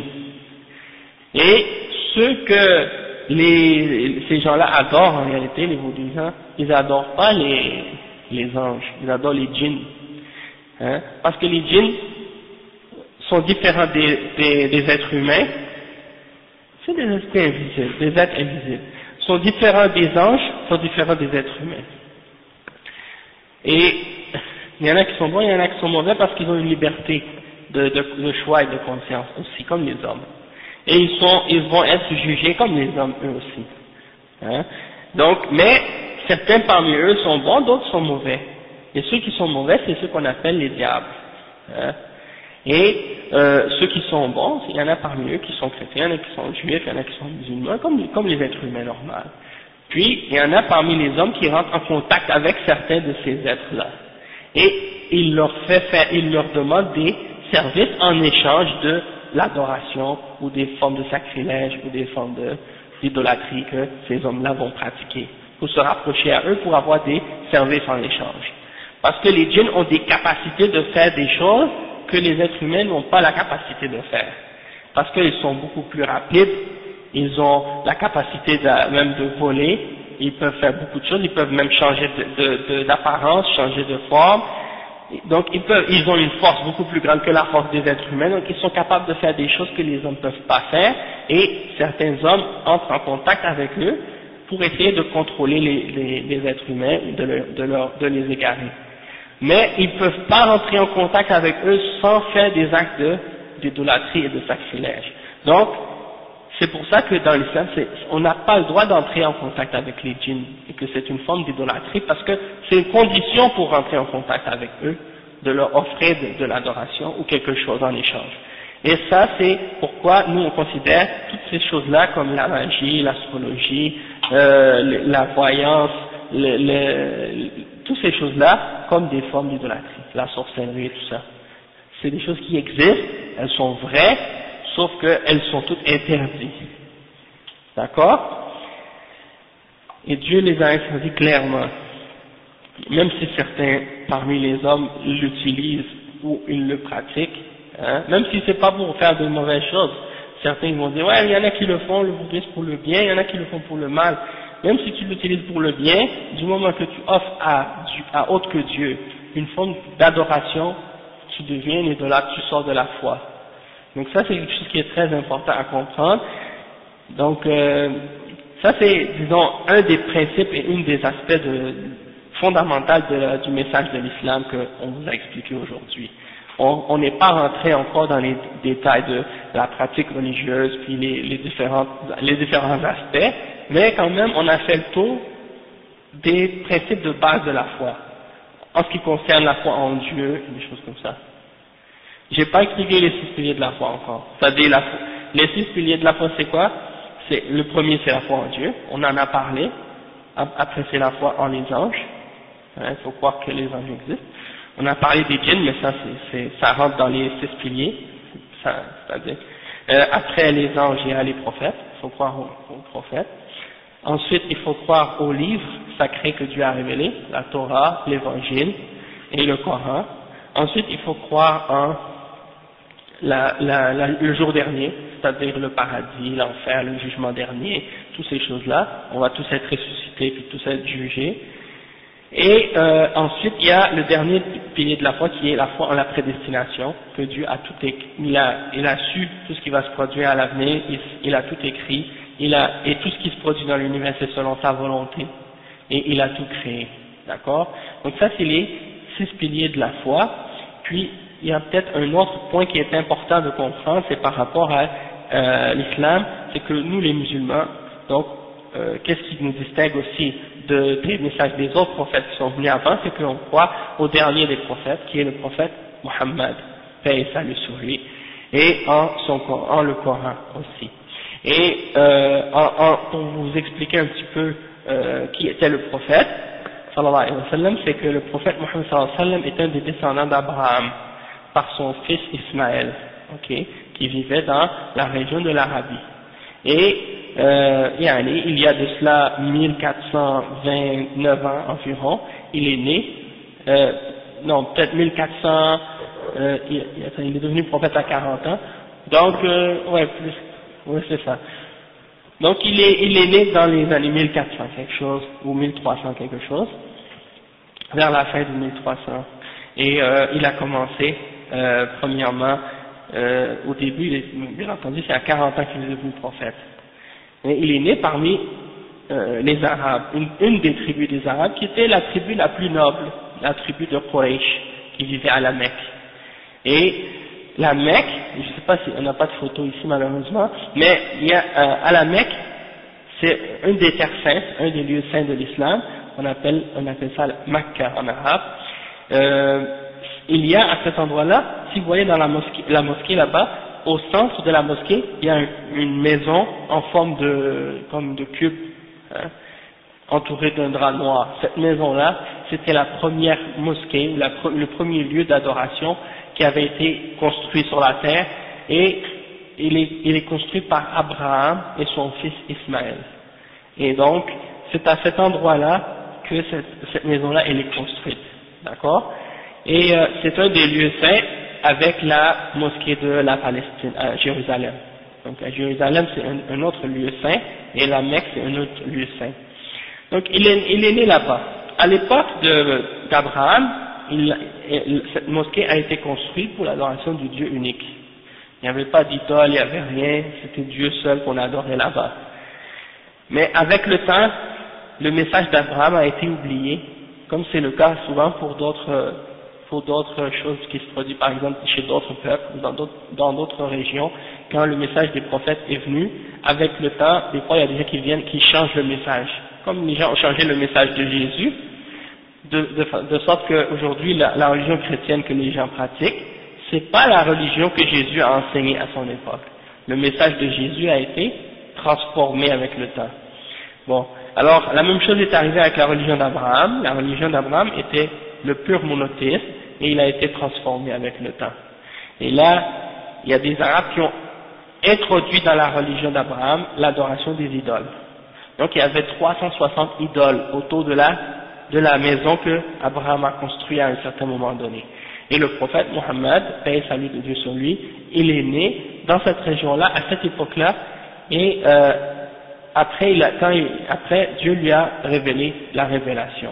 Et ceux que les, ces gens-là adorent en réalité, les vaudouisants, ils n'adorent pas les, les anges, ils adorent les djinns. Hein, parce que les djinns sont différents des, des, des êtres humains, c'est des esprits invisibles, des êtres invisibles. Sont différents des anges, sont différents des êtres humains. Et il y en a qui sont bons, il y en a qui sont mauvais parce qu'ils ont une liberté de, de, de choix et de conscience aussi, comme les hommes. Et ils sont, ils vont être jugés comme les hommes eux aussi. Hein? Donc, mais certains parmi eux sont bons, d'autres sont mauvais. Et ceux qui sont mauvais, c'est ceux qu'on appelle les diables. Hein? Et euh, ceux qui sont bons, il y en a parmi eux qui sont chrétiens, il y en a qui sont juifs, il y en a qui sont musulmans, comme, comme les êtres humains normaux. Puis, il y en a parmi les hommes qui rentrent en contact avec certains de ces êtres-là. Et il leur fait faire, il leur demande des services en échange de l'adoration ou des formes de sacrilège ou des formes d'idolâtrie que ces hommes-là vont pratiquer, pour se rapprocher à eux pour avoir des services en échange. Parce que les djinns ont des capacités de faire des choses que les êtres humains n'ont pas la capacité de faire. Parce qu'ils sont beaucoup plus rapides, ils ont la capacité de, même de voler, ils peuvent faire beaucoup de choses, ils peuvent même changer d'apparence, changer de forme. Donc ils, peuvent, ils ont une force beaucoup plus grande que la force des êtres humains, donc ils sont capables de faire des choses que les hommes ne peuvent pas faire, et certains hommes entrent en contact avec eux pour essayer de contrôler les, les, les êtres humains, de, leur, de, leur, de les égarer. Mais ils ne peuvent pas rentrer en contact avec eux sans faire des actes d'idolâtrie et de sacrilège. Donc, c'est pour ça que dans l'islam, on n'a pas le droit d'entrer en contact avec les djinns, et que c'est une forme d'idolâtrie, parce que c'est une condition pour rentrer en contact avec eux, de leur offrir de, de l'adoration ou quelque chose en échange. Et ça, c'est pourquoi nous on considère toutes ces choses-là comme la magie, l'astrologie, euh, la voyance, le, le, toutes ces choses-là comme des formes d'idolâtrie, la sorcellerie et tout ça. C'est des choses qui existent, elles sont vraies, sauf qu'elles sont toutes interdites. D'accord? Et Dieu les a interdits clairement. Même si certains parmi les hommes l'utilisent ou ils le pratiquent, hein, même si c'est pas pour faire de mauvaises choses. Certains vont dire, ouais, il y en a qui le font, le bouddhisme pour le bien, il y en a qui le font pour le mal. Même si tu l'utilises pour le bien, du moment que tu offres à, à autre que Dieu une forme d'adoration, tu deviens un idolâtre, tu sors de la foi. Donc ça, c'est quelque chose qui est très important à comprendre. Donc, euh, ça c'est, disons, un des principes et une des aspects de, fondamentales de la, du message de l'islam qu'on vous a expliqué aujourd'hui. On n'est pas rentré encore dans les détails de la pratique religieuse, puis les, les, différentes, les différents aspects, mais quand même on a fait le tour des principes de base de la foi, en ce qui concerne la foi en Dieu, des choses comme ça. J'ai pas expliqué les six piliers de la foi encore. C'est-à-dire la foi. Les six piliers de la foi, c'est quoi? C'est le premier, c'est la foi en Dieu. On en a parlé. Après, c'est la foi en les anges. Il hein, faut croire que les anges existent. On a parlé des djinns, mais ça, c'est, ça rentre dans les six piliers. Ça, c'est-à-dire, euh, après les anges, il y a les prophètes. Il faut croire aux, aux prophètes. Ensuite, il faut croire aux livres sacrés que Dieu a révélés, la Torah, l'Évangile et le Coran. Ensuite, il faut croire en la, la, la, le jour dernier, c'est-à-dire le paradis, l'enfer, le jugement dernier, toutes ces choses-là. On va tous être ressuscités puis tous être jugés. Et euh, ensuite, il y a le dernier pilier de la foi qui est la foi en la prédestination, que Dieu a tout écrit, il a, il a su tout ce qui va se produire à l'avenir, il, il a tout écrit, il a, et tout ce qui se produit dans l'univers c'est selon sa volonté, et il a tout créé, d'accord? Donc ça c'est les six piliers de la foi. Puis il y a peut-être un autre point qui est important de comprendre, c'est par rapport à euh, l'islam, c'est que nous les musulmans, donc euh, qu'est-ce qui nous distingue aussi de, des messages des autres prophètes qui sont venus avant, c'est que l'on croit au dernier des prophètes, qui est le prophète Mohammed, paix et salut sur lui, et en, son, en le Coran aussi. Et euh, en, en, pour vous expliquer un petit peu euh, qui était le prophète, sallallahu alayhi wa sallam, c'est que le prophète Mohammed sallallahu alayhi wa sallam est un des descendants d'Abraham par son fils Ismaël, okay, qui vivait dans la région de l'Arabie. Et euh, yani, il y a de cela mille quatre cent vingt-neuf ans environ, il est né, euh, non peut-être mille quatre cents, euh, il, il est devenu prophète à quarante ans, donc euh, ouais plus, ouais c'est ça. Donc il est, il est né dans les années mille quatre cents quelque chose, ou mille trois cents quelque chose, vers la fin de mille trois cents. Et euh, il a commencé, euh, premièrement, euh, au début, il est, bien entendu, c'est à quarante ans qu'il est devenu prophète. Et il est né parmi euh, les Arabes, une, une des tribus des Arabes, qui était la tribu la plus noble, la tribu de Quraysh, qui vivait à la Mecque. Et la Mecque, je ne sais pas si on n'a pas de photo ici malheureusement, mais il y a, euh, à la Mecque, c'est un des terres saintes, un des lieux saints de l'islam, on appelle, on appelle ça Makkah en arabe. Euh, il y a à cet endroit-là, si vous voyez dans la mosquée, la mosquée là-bas, au centre de la mosquée, il y a une maison en forme de, comme de cube, hein, entourée d'un drap noir. Cette maison-là, c'était la première mosquée, la, le premier lieu d'adoration qui avait été construit sur la terre, et il est, il est construit par Abraham et son fils Ismaël. Et donc, c'est à cet endroit-là que cette, cette maison-là, elle est construite, d'accord? Et euh, c'est un des lieux saints avec la mosquée de la Palestine, à Jérusalem. Donc à Jérusalem, c'est un, un autre lieu saint, et la Mecque, c'est un autre lieu saint. Donc il est, il est né là-bas. À l'époque d'Abraham, cette mosquée a été construite pour l'adoration du Dieu unique. Il n'y avait pas d'idole, il n'y avait rien, c'était Dieu seul qu'on adorait là-bas. Mais avec le temps, le message d'Abraham a été oublié, comme c'est le cas souvent pour d'autres pour d'autres choses qui se produisent, par exemple chez d'autres peuples, dans d'autres dans d'autres régions, quand le message des prophètes est venu, avec le temps, des fois il y a des gens qui viennent, qui changent le message. Comme les gens ont changé le message de Jésus, de, de, de sorte qu'aujourd'hui la, la religion chrétienne que les gens pratiquent, c'est pas la religion que Jésus a enseignée à son époque. Le message de Jésus a été transformé avec le temps. Bon, alors la même chose est arrivée avec la religion d'Abraham. La religion d'Abraham était le pur monothéisme et il a été transformé avec le temps. Et là, il y a des Arabes qui ont introduit dans la religion d'Abraham l'adoration des idoles. Donc il y avait trois cent soixante idoles autour de la, de la maison que Abraham a construite à un certain moment donné. Et le prophète Mohammed, paix et salut de Dieu sur lui, il est né dans cette région-là, à cette époque-là, et euh, après, il a, quand il, après Dieu lui a révélé la révélation.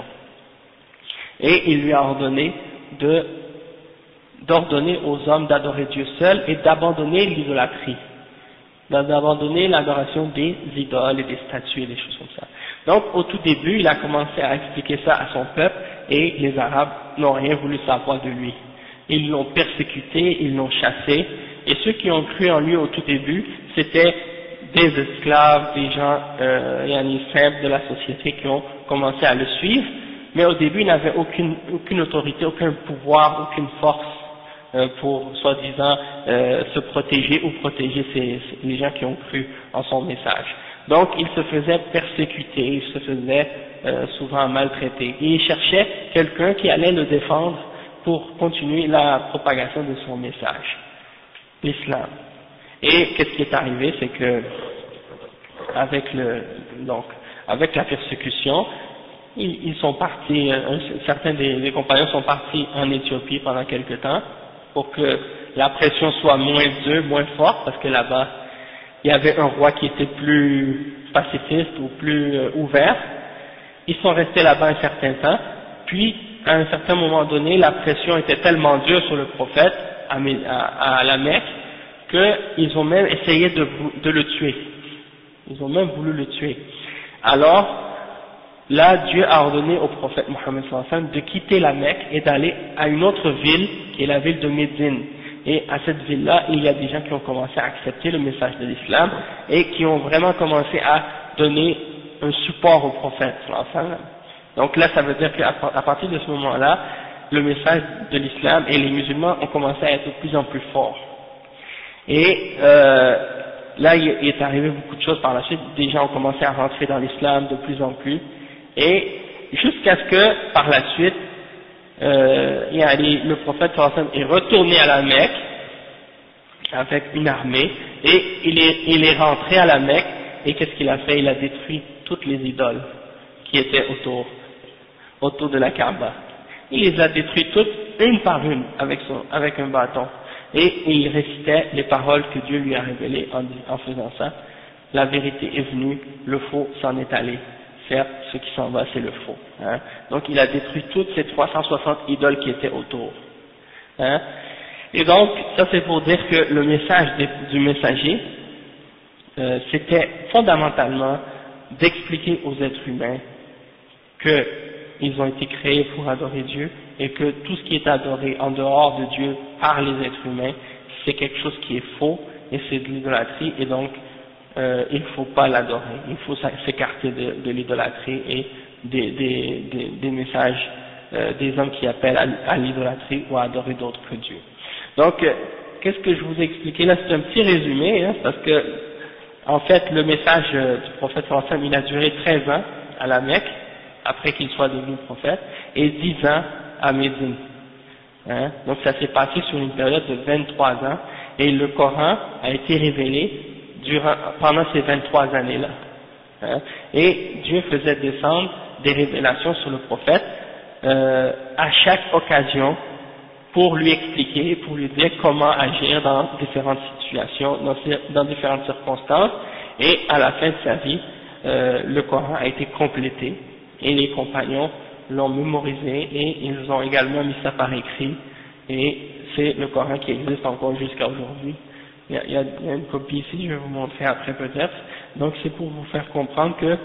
Et il lui a ordonné de d'ordonner aux hommes d'adorer Dieu seul et d'abandonner l'idolâtrie, d'abandonner l'adoration des idoles et des statues et des choses comme ça. Donc au tout début, il a commencé à expliquer ça à son peuple et les Arabes n'ont rien voulu savoir de lui. Ils l'ont persécuté, ils l'ont chassé, et ceux qui ont cru en lui au tout début, c'était des esclaves, des gens euh, yani simples de la société qui ont commencé à le suivre, mais au début il n'avait aucune, aucune autorité, aucun pouvoir, aucune force euh, pour soi-disant euh, se protéger ou protéger ces, les gens qui ont cru en son message. Donc il se faisait persécuter, il se faisait euh, souvent maltraiter, et il cherchait quelqu'un qui allait le défendre pour continuer la propagation de son message, l'islam. Et qu'est-ce qui est arrivé, c'est que avec le donc avec la persécution, ils, ils sont partis, un, certains des, des compagnons sont partis en Éthiopie pendant quelque temps pour que la pression soit moins dure, moins forte, parce que là-bas il y avait un roi qui était plus pacifiste ou plus euh, ouvert. Ils sont restés là-bas un certain temps, puis à un certain moment donné, la pression était tellement dure sur le prophète à, à, à la Mecque qu'ils ont même essayé de, de le tuer. Ils ont même voulu le tuer. Alors, là, Dieu a ordonné au prophète Mohammed sallallahu alayhi wa sallam de quitter la Mecque et d'aller à une autre ville, qui est la ville de Médine. Et à cette ville-là, il y a des gens qui ont commencé à accepter le message de l'islam et qui ont vraiment commencé à donner un support au prophète sallallahu alayhi wa sallam. Donc là, ça veut dire qu'à partir de ce moment-là, le message de l'islam et les musulmans ont commencé à être de plus en plus forts. Et euh, là, il est arrivé beaucoup de choses par la suite. Des gens ont commencé à rentrer dans l'islam de plus en plus. Et jusqu'à ce que, par la suite, euh, il y a les, le prophète sallallahu alayhi wa sallam est retourné à la Mecque avec une armée. Et il est, il est rentré à la Mecque. Et qu'est-ce qu'il a fait? Il a détruit toutes les idoles qui étaient autour. autour de la Kaaba. Il les a détruites toutes, une par une, avec, son, avec un bâton. Et il récitait les paroles que Dieu lui a révélées en, en faisant ça. La vérité est venue, le faux s'en est allé. Certes, ce qui s'en va, c'est le faux. Hein. Donc il a détruit toutes ces trois cent soixante idoles qui étaient autour. Hein. Et donc, ça c'est pour dire que le message des, du messager, euh, c'était fondamentalement d'expliquer aux êtres humains que ils ont été créés pour adorer Dieu et que tout ce qui est adoré en dehors de Dieu par les êtres humains, c'est quelque chose qui est faux et c'est de l'idolâtrie et donc euh, il ne faut pas l'adorer, il faut s'écarter de, de l'idolâtrie et des, des, des, des messages euh, des hommes qui appellent à, à l'idolâtrie ou à adorer d'autres que Dieu. Donc, euh, qu'est-ce que je vous ai expliqué là? C'est un petit résumé, hein, parce que en fait le message euh, du prophète sallallahu alayhi wa sallam, il a duré treize ans à la Mecque, après qu'il soit devenu prophète, et dix ans à Médine. Hein? Donc ça s'est passé sur une période de vingt-trois ans, et le Coran a été révélé durant, pendant ces vingt-trois années-là. Hein? Et Dieu faisait descendre des révélations sur le prophète euh, à chaque occasion pour lui expliquer, pour lui dire comment agir dans différentes situations, dans, dans différentes circonstances, et à la fin de sa vie, euh, le Coran a été complété. Et les compagnons l'ont mémorisé et ils ont également mis ça par écrit et c'est le Coran qui existe encore jusqu'à aujourd'hui. Il, il y a une copie ici, je vais vous montrer après peut-être. Donc c'est pour vous faire comprendre que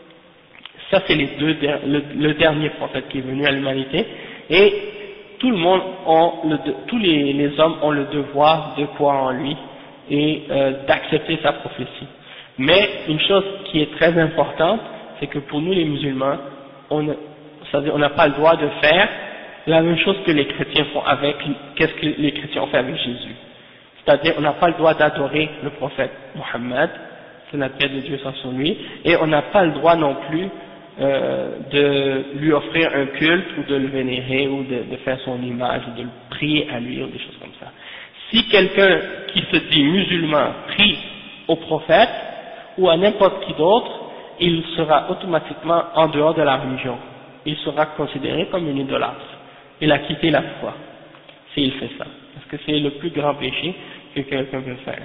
ça c'est les deux, le, le dernier prophète qui est venu à l'humanité et tout le monde ont le, tous les, les hommes ont le devoir de croire en lui et euh, d'accepter sa prophétie. Mais une chose qui est très importante, c'est que pour nous les musulmans, on n'a pas le droit de faire la même chose que les chrétiens font avec, qu'est-ce que les chrétiens ont fait avec Jésus. C'est-à-dire, on n'a pas le droit d'adorer le prophète Mohammed, c'est la paix de Dieu soit sur lui, et on n'a pas le droit non plus euh, de lui offrir un culte ou de le vénérer ou de, de faire son image ou de le prier à lui ou des choses comme ça. Si quelqu'un qui se dit musulman prie au prophète ou à n'importe qui d'autre, il sera automatiquement en dehors de la religion. Il sera considéré comme un idolâtre. Il a quitté la foi, s'il fait ça. Parce que c'est le plus grand péché que quelqu'un peut faire.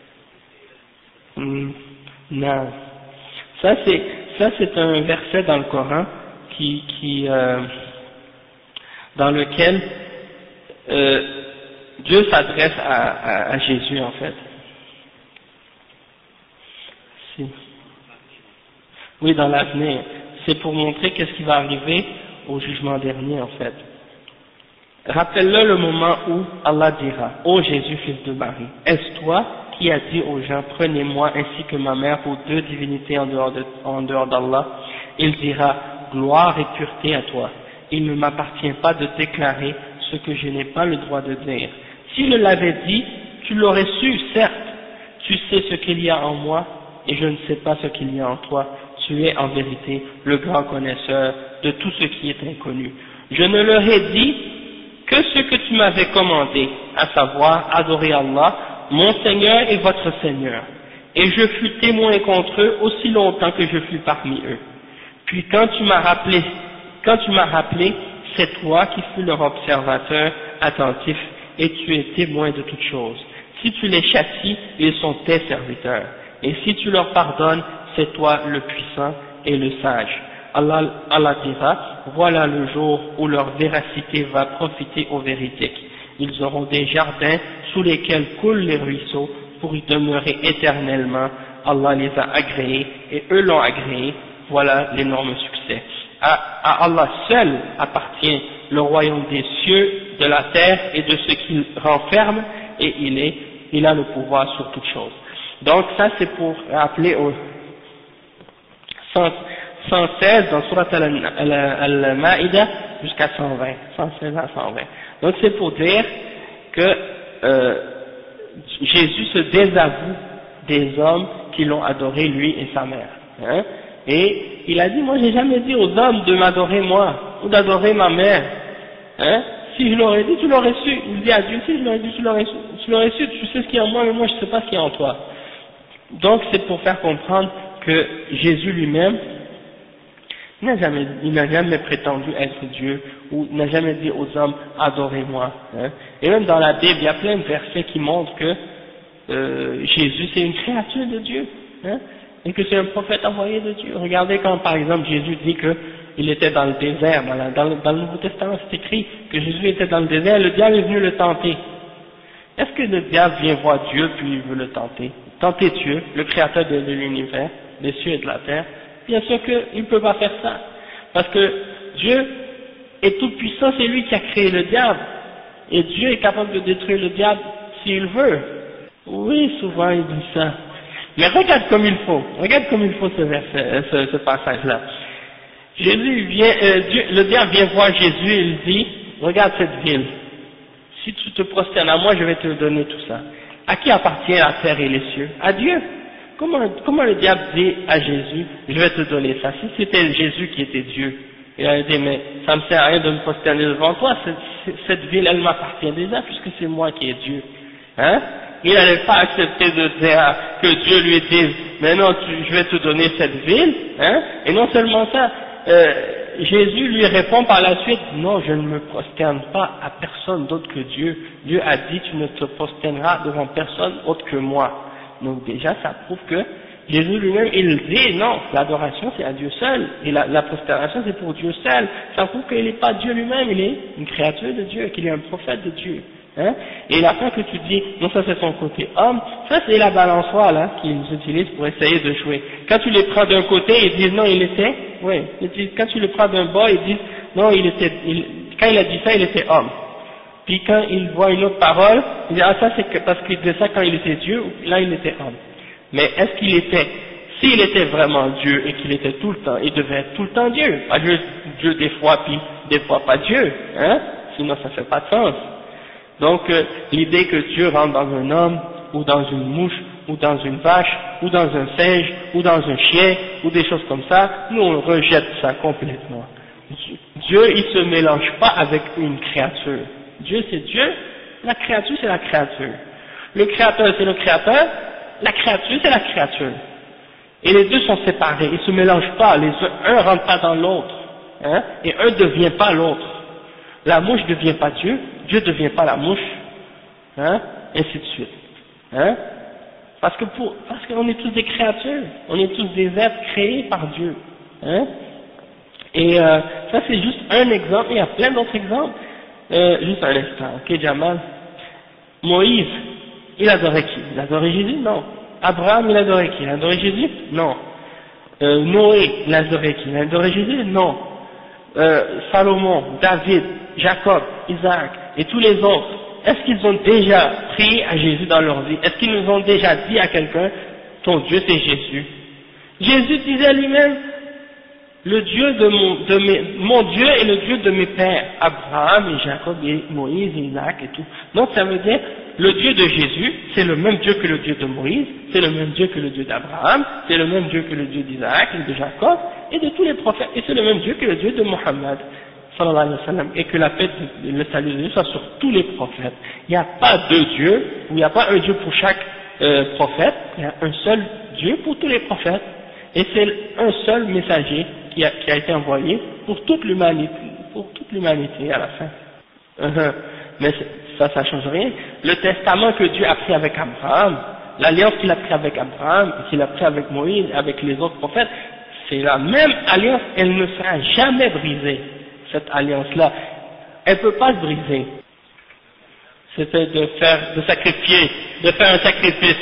Hmm, non. Ça c'est, ça c'est un verset dans le Coran qui, qui, euh, dans lequel euh, Dieu s'adresse à, à, à Jésus en fait. Si. Oui, dans l'avenir. C'est pour montrer qu'est-ce qui va arriver au jugement dernier, en fait. Rappelle-le le moment où Allah dira, ô Jésus, fils de Marie, est-ce toi qui as dit aux gens, prenez-moi ainsi que ma mère pour deux divinités en dehors de, en dehors d'Allah? Il dira, gloire et pureté à toi. Il ne m'appartient pas de déclarer ce que je n'ai pas le droit de dire. S'il l'avait dit, tu l'aurais su, certes. Tu sais ce qu'il y a en moi, et je ne sais pas ce qu'il y a en toi. Tu es en vérité le grand connaisseur de tout ce qui est inconnu. Je ne leur ai dit que ce que tu m'avais commandé, à savoir adorer Allah, mon Seigneur et votre Seigneur. Et je fus témoin contre eux aussi longtemps que je fus parmi eux. Puis quand tu m'as rappelé, quand tu m'as rappelé, c'est toi qui fus leur observateur attentif, et tu es témoin de toutes choses. Si tu les châties, ils sont tes serviteurs. Et si tu leur pardonnes, c'est toi le puissant et le sage. Allah, Allah dira, voilà le jour où leur véracité va profiter aux véridiques. Ils auront des jardins sous lesquels coulent les ruisseaux pour y demeurer éternellement. Allah les a agréés et eux l'ont agréé. Voilà l'énorme succès. À, à Allah seul appartient le royaume des cieux, de la terre et de ce qu'il renferme, et il est, il a le pouvoir sur toutes choses. Donc ça c'est pour rappeler au cent seize dans Surat Al-Ma'ida jusqu'à cent vingt, cent seize à cent vingt. Donc c'est pour dire que euh, Jésus se désavoue des hommes qui l'ont adoré lui et sa mère. Hein? Et il a dit, moi j'ai jamais dit aux hommes de m'adorer moi, ou d'adorer ma mère. Hein? Si je l'aurais dit, tu l'aurais su. Il dit à Dieu, si je l'aurais dit, tu l'aurais su. Tu l'aurais su, tu sais ce qu'il y a en moi, mais moi je ne sais pas ce qu'il y a en toi. Donc c'est pour faire comprendre que Jésus lui-même, il n'a jamais, il n'a jamais prétendu être Dieu, ou n'a jamais dit aux hommes, adorez-moi. Hein? Et même dans la Bible, il y a plein de versets qui montrent que euh, Jésus c'est une créature de Dieu. Hein? Et que c'est un prophète envoyé de Dieu. Regardez quand par exemple Jésus dit qu'il était dans le désert, dans, la, dans, le, dans le Nouveau Testament c'est écrit que Jésus était dans le désert, le diable est venu le tenter. Est-ce que le diable vient voir Dieu puis il veut le tenter? Tenter Dieu, le créateur de, de l'univers, des cieux et de la terre? Bien sûr qu'il ne peut pas faire ça. Parce que Dieu est tout puissant, c'est lui qui a créé le diable. Et Dieu est capable de détruire le diable s'il veut. Oui, souvent il dit ça. Mais regarde comme il faut, regarde comme il faut ce verset, ce, ce passage-là. Jésus vient, euh, Dieu, le diable vient voir Jésus et il dit, regarde cette ville, si tu te prosternes à moi, je vais te donner tout ça. À qui appartient la terre et les cieux? À Dieu. Comment, comment le diable dit à Jésus, je vais te donner ça? Si c'était Jésus qui était Dieu, il a dit, mais ça me sert à rien de me prosterner devant toi, cette, cette ville, elle m'appartient déjà, puisque c'est moi qui est Dieu. Hein? Il n'allait pas accepter de dire que Dieu lui dise, mais non, tu, je vais te donner cette ville, hein? Et non seulement ça, euh, Jésus lui répond par la suite, non, je ne me prosterne pas à personne d'autre que Dieu. Dieu a dit, tu ne te prosterneras devant personne autre que moi. Donc déjà, ça prouve que Jésus lui-même, il dit, non, l'adoration c'est à Dieu seul, et la, la prosternation c'est pour Dieu seul. Ça prouve qu'il n'est pas Dieu lui-même, il est une créature de Dieu, qu'il est un prophète de Dieu. Hein? Et la fin que tu dis, non, ça c'est son côté homme, ça c'est la balançoire là qu'ils utilisent pour essayer de jouer. Quand tu les prends d'un côté, ils disent non, il était, oui, quand tu les prends d'un bas, ils disent non, il était, il, quand il a dit ça, il était homme. Puis quand il voit une autre parole, il dit ah ça c'est parce qu'il disait ça quand il était Dieu, là il était homme. Mais est-ce qu'il était, s'il était vraiment Dieu et qu'il était tout le temps, il devait être tout le temps Dieu, pas juste Dieu des fois puis des fois pas Dieu, hein? Sinon ça fait pas de sens. Donc euh, l'idée que Dieu rentre dans un homme, ou dans une mouche, ou dans une vache, ou dans un singe, ou dans un chien, ou des choses comme ça, nous on rejette ça complètement. Dieu il se mélange pas avec une créature. Dieu c'est Dieu, la créature c'est la créature. Le créateur c'est le créateur, la créature c'est la créature. Et les deux sont séparés, ils se mélangent pas, les uns, un rentre pas dans l'autre, hein, et un ne devient pas l'autre. La mouche ne devient pas Dieu, Dieu ne devient pas la mouche, hein, ainsi de suite. Hein? Parce que pour, parce qu'on est tous des créatures, on est tous des êtres créés par Dieu. Hein? Et euh, ça c'est juste un exemple, il y a plein d'autres exemples. Euh, juste un instant, ok Jamal. Moïse, il adorait qui? Il adorait Jésus? Non. Abraham, il adorait qui? Il adorait Jésus? Non. euh, Noé, il a adoré qui? Il a adoré Jésus? Non. Euh, Salomon, David, Jacob, Isaac et tous les autres, est-ce qu'ils ont déjà prié à Jésus dans leur vie? Est-ce qu'ils nous ont déjà dit à quelqu'un, ton Dieu c'est Jésus? Jésus disait lui-même, le Dieu de mon, de mes, mon Dieu est le Dieu de mes pères, Abraham et Jacob et Moïse et Isaac et tout. Donc ça veut dire, le Dieu de Jésus, c'est le même Dieu que le Dieu de Moïse, c'est le même Dieu que le Dieu d'Abraham, c'est le même Dieu que le Dieu d'Isaac et de Jacob et de tous les prophètes, et c'est le même Dieu que le Dieu de Mohammed, sallallahu alayhi wa sallam, et que la paix et le salut de Dieu soit sur tous les prophètes. Il n'y a pas deux dieux, ou il n'y a pas un Dieu pour chaque euh, prophète, il y a un seul Dieu pour tous les prophètes, et c'est un seul messager qui a, qui a été envoyé pour toute l'humanité, pour toute l'humanité à la fin. Uh-huh. Mais ça, ça change rien. Le testament que Dieu a pris avec Abraham, l'alliance qu'il a pris avec Abraham, et qu'il a pris avec Moïse, avec les autres prophètes, c'est la même alliance, elle ne sera jamais brisée, cette alliance-là. Elle ne peut pas se briser. C'était de faire, de sacrifier, de faire un sacrifice.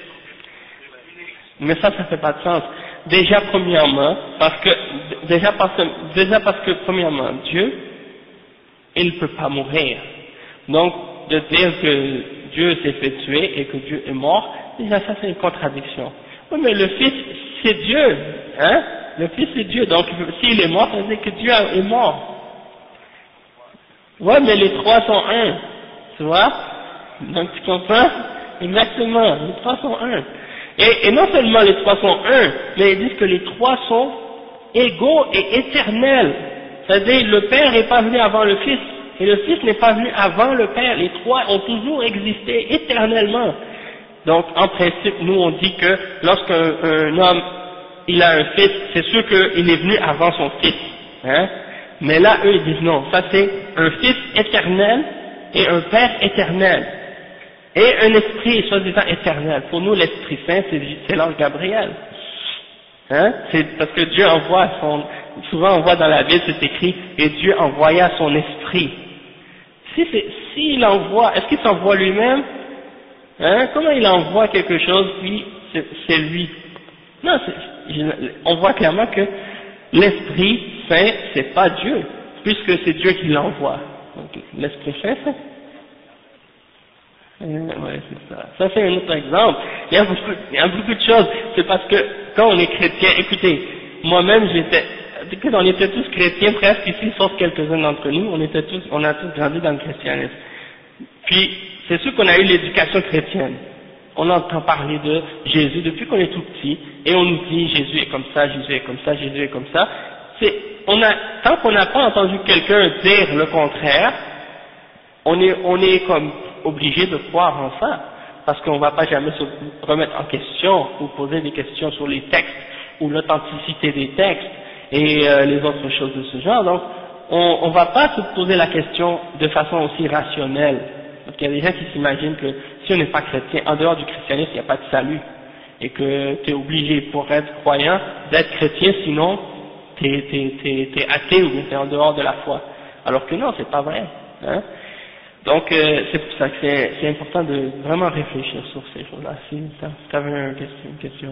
Mais ça, ça fait pas de sens. Déjà, premièrement, parce que, déjà parce que, déjà parce que, premièrement, Dieu, il ne peut pas mourir. Donc, de dire que Dieu s'est fait tuer et que Dieu est mort, déjà ça c'est une contradiction. Oui, mais le Fils, c'est Dieu, hein? Le Fils c'est Dieu, donc s'il est mort, ça veut dire que Dieu est mort. Ouais, mais les trois sont un, tu vois? Donc tu comprends? Exactement, les trois sont un. Et, et non seulement les trois sont un, mais ils disent que les trois sont égaux et éternels. C'est-à-dire le Père n'est pas venu avant le Fils, et le Fils n'est pas venu avant le Père. Les trois ont toujours existé éternellement. Donc en principe, nous on dit que lorsqu'un un homme il a un fils, c'est sûr qu'il est venu avant son fils. Hein? Mais là, eux ils disent non, ça c'est un Fils éternel et un Père éternel. Et un esprit soi-disant éternel. Pour nous, l'Esprit Saint, c'est l'ange Gabriel. Hein? C'est parce que Dieu envoie son, souvent on voit dans la Bible, c'est écrit, et Dieu envoya son esprit. Si c'est, s'il envoie, est-ce qu'il s'envoie lui-même? Hein? Comment il envoie quelque chose, puis c'est lui? Non, on voit clairement que l'Esprit Saint, c'est pas Dieu, puisque c'est Dieu qui l'envoie. Donc, l'Esprit Saint, c'est Euh, ouais, c'est ça. Ça c'est un autre exemple. Il y a beaucoup, il y a beaucoup de choses. C'est parce que quand on est chrétien, écoutez, moi-même j'étais, écoutez, on était tous chrétiens presque ici, sauf quelques-uns d'entre nous. On était tous, on a tous grandi dans le christianisme. Puis c'est sûr qu'on a eu l'éducation chrétienne. On entend parler de Jésus depuis qu'on est tout petit, et on nous dit Jésus est comme ça, Jésus est comme ça, Jésus est comme ça. C'est, on a, tant qu'on n'a pas entendu quelqu'un dire le contraire, on est, on est comme obligé de croire en ça, parce qu'on ne va pas jamais se remettre en question ou poser des questions sur les textes ou l'authenticité des textes et euh, les autres choses de ce genre. Donc, on ne va pas se poser la question de façon aussi rationnelle, parce qu'il y a des gens qui s'imaginent que si on n'est pas chrétien, en dehors du christianisme, il n'y a pas de salut, et que tu es obligé pour être croyant d'être chrétien, sinon tu es athée ou tu es en dehors de la foi. Alors que non, c'est pas vrai. Hein? Donc, euh, c'est pour ça que c'est important de vraiment réfléchir sur ces choses-là. Si tu avais une question, une question.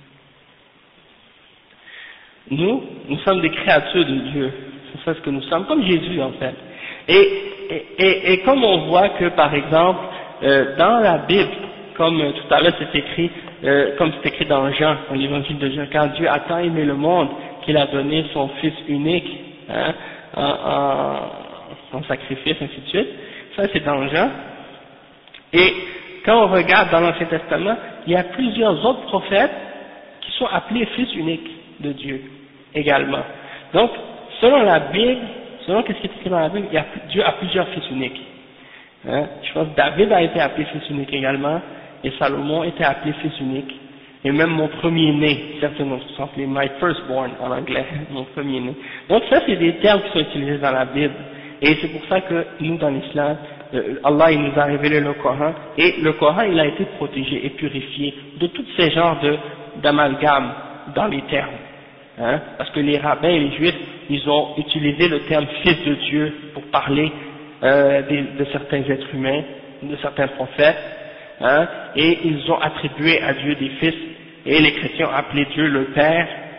Nous, nous sommes des créatures de Dieu. C'est ça ce que nous sommes, comme Jésus en fait. Et, et, et, et comme on voit que, par exemple, euh, dans la Bible, comme euh, tout à l'heure c'est écrit, euh, comme c'est écrit dans Jean, dans l'évangile de Jean, quand Dieu a tant aimé le monde qu'il a donné son Fils unique hein, en, en, en sacrifice, ainsi de suite. Ça c'est dans Jean. Et quand on regarde dans l'Ancien Testament, il y a plusieurs autres prophètes qui sont appelés fils uniques de Dieu également. Donc, selon la Bible, selon ce qui est écrit dans la Bible, il y a, Dieu a plusieurs fils uniques. Hein? Je pense que David a été appelé fils unique également, et Salomon était appelé fils unique. Et même mon premier-né, certainement, sont appelés my firstborn en anglais, mon premier-né. Donc ça c'est des termes qui sont utilisés dans la Bible. Et c'est pour ça que nous, dans l'islam, euh, Allah il nous a révélé le Coran, et le Coran il a été protégé et purifié de tous ces genres d'amalgames dans les termes. Hein, parce que les rabbins et les juifs, ils ont utilisé le terme fils de Dieu pour parler euh, de, de certains êtres humains, de certains prophètes, hein, et ils ont attribué à Dieu des fils, et les chrétiens ont appelé Dieu le Père,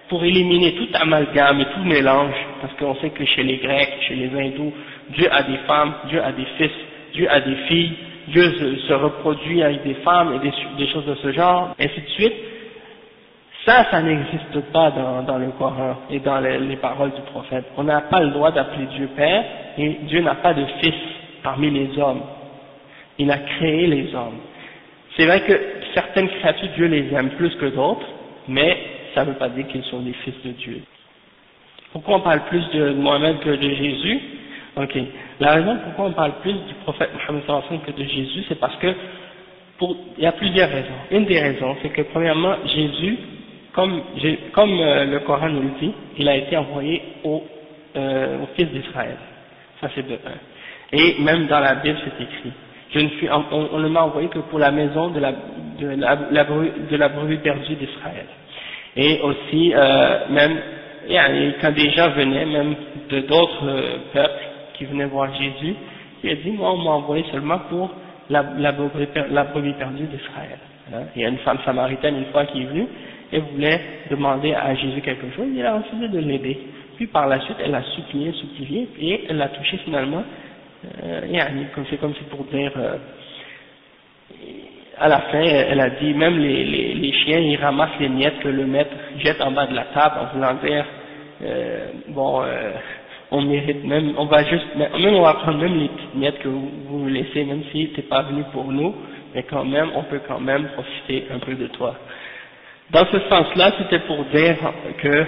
pour éliminer tout amalgame et tout mélange, parce qu'on sait que chez les Grecs, chez les Hindous, Dieu a des femmes, Dieu a des fils, Dieu a des filles, Dieu se, se reproduit avec des femmes et des, des choses de ce genre, ainsi de suite. Ça, ça n'existe pas dans, dans le Coran et dans les, les paroles du prophète. On n'a pas le droit d'appeler Dieu Père, et Dieu n'a pas de fils parmi les hommes. Il a créé les hommes. C'est vrai que certaines créatures, Dieu les aime plus que d'autres, mais ça ne veut pas dire qu'ils sont des fils de Dieu. Pourquoi on parle plus de Mohammed que de Jésus? Ok. La raison pourquoi on parle plus du prophète Mohammed sallallahu alayhi wa sallam que de Jésus, c'est parce que pour, il y a plusieurs raisons. Une des raisons, c'est que premièrement, Jésus, comme, comme euh, le Coran nous le dit, il a été envoyé au, euh, au fils d'Israël. Ça c'est de un. Et même dans la Bible c'est écrit. Je ne suis, on, on ne m'a envoyé que pour la maison de la, de la, la, de la brebis perdue d'Israël. Et aussi, euh, même, quand des gens venaient, même de d'autres euh, peuples qui venaient voir Jésus, il a dit, moi on m'a envoyé seulement pour la, la, brebis, la brebis perdue d'Israël. Hein. Il y a une femme samaritaine une fois qui est venue, et voulait demander à Jésus quelque chose, il a refusé de l'aider. Puis par la suite, elle a supplié, supplié, et elle l'a touché finalement. Euh, c'est comme si pour dire, euh, à la fin, elle a dit, même les, les, les chiens, ils ramassent les miettes que le maître jette en bas de la table, en voulant dire, euh, bon, euh, on mérite même, on va juste, même on va prendre même les petites miettes que vous, vous laissez, même si t'es pas venu pour nous, mais quand même, on peut quand même profiter un peu de toi. Dans ce sens-là, c'était pour dire que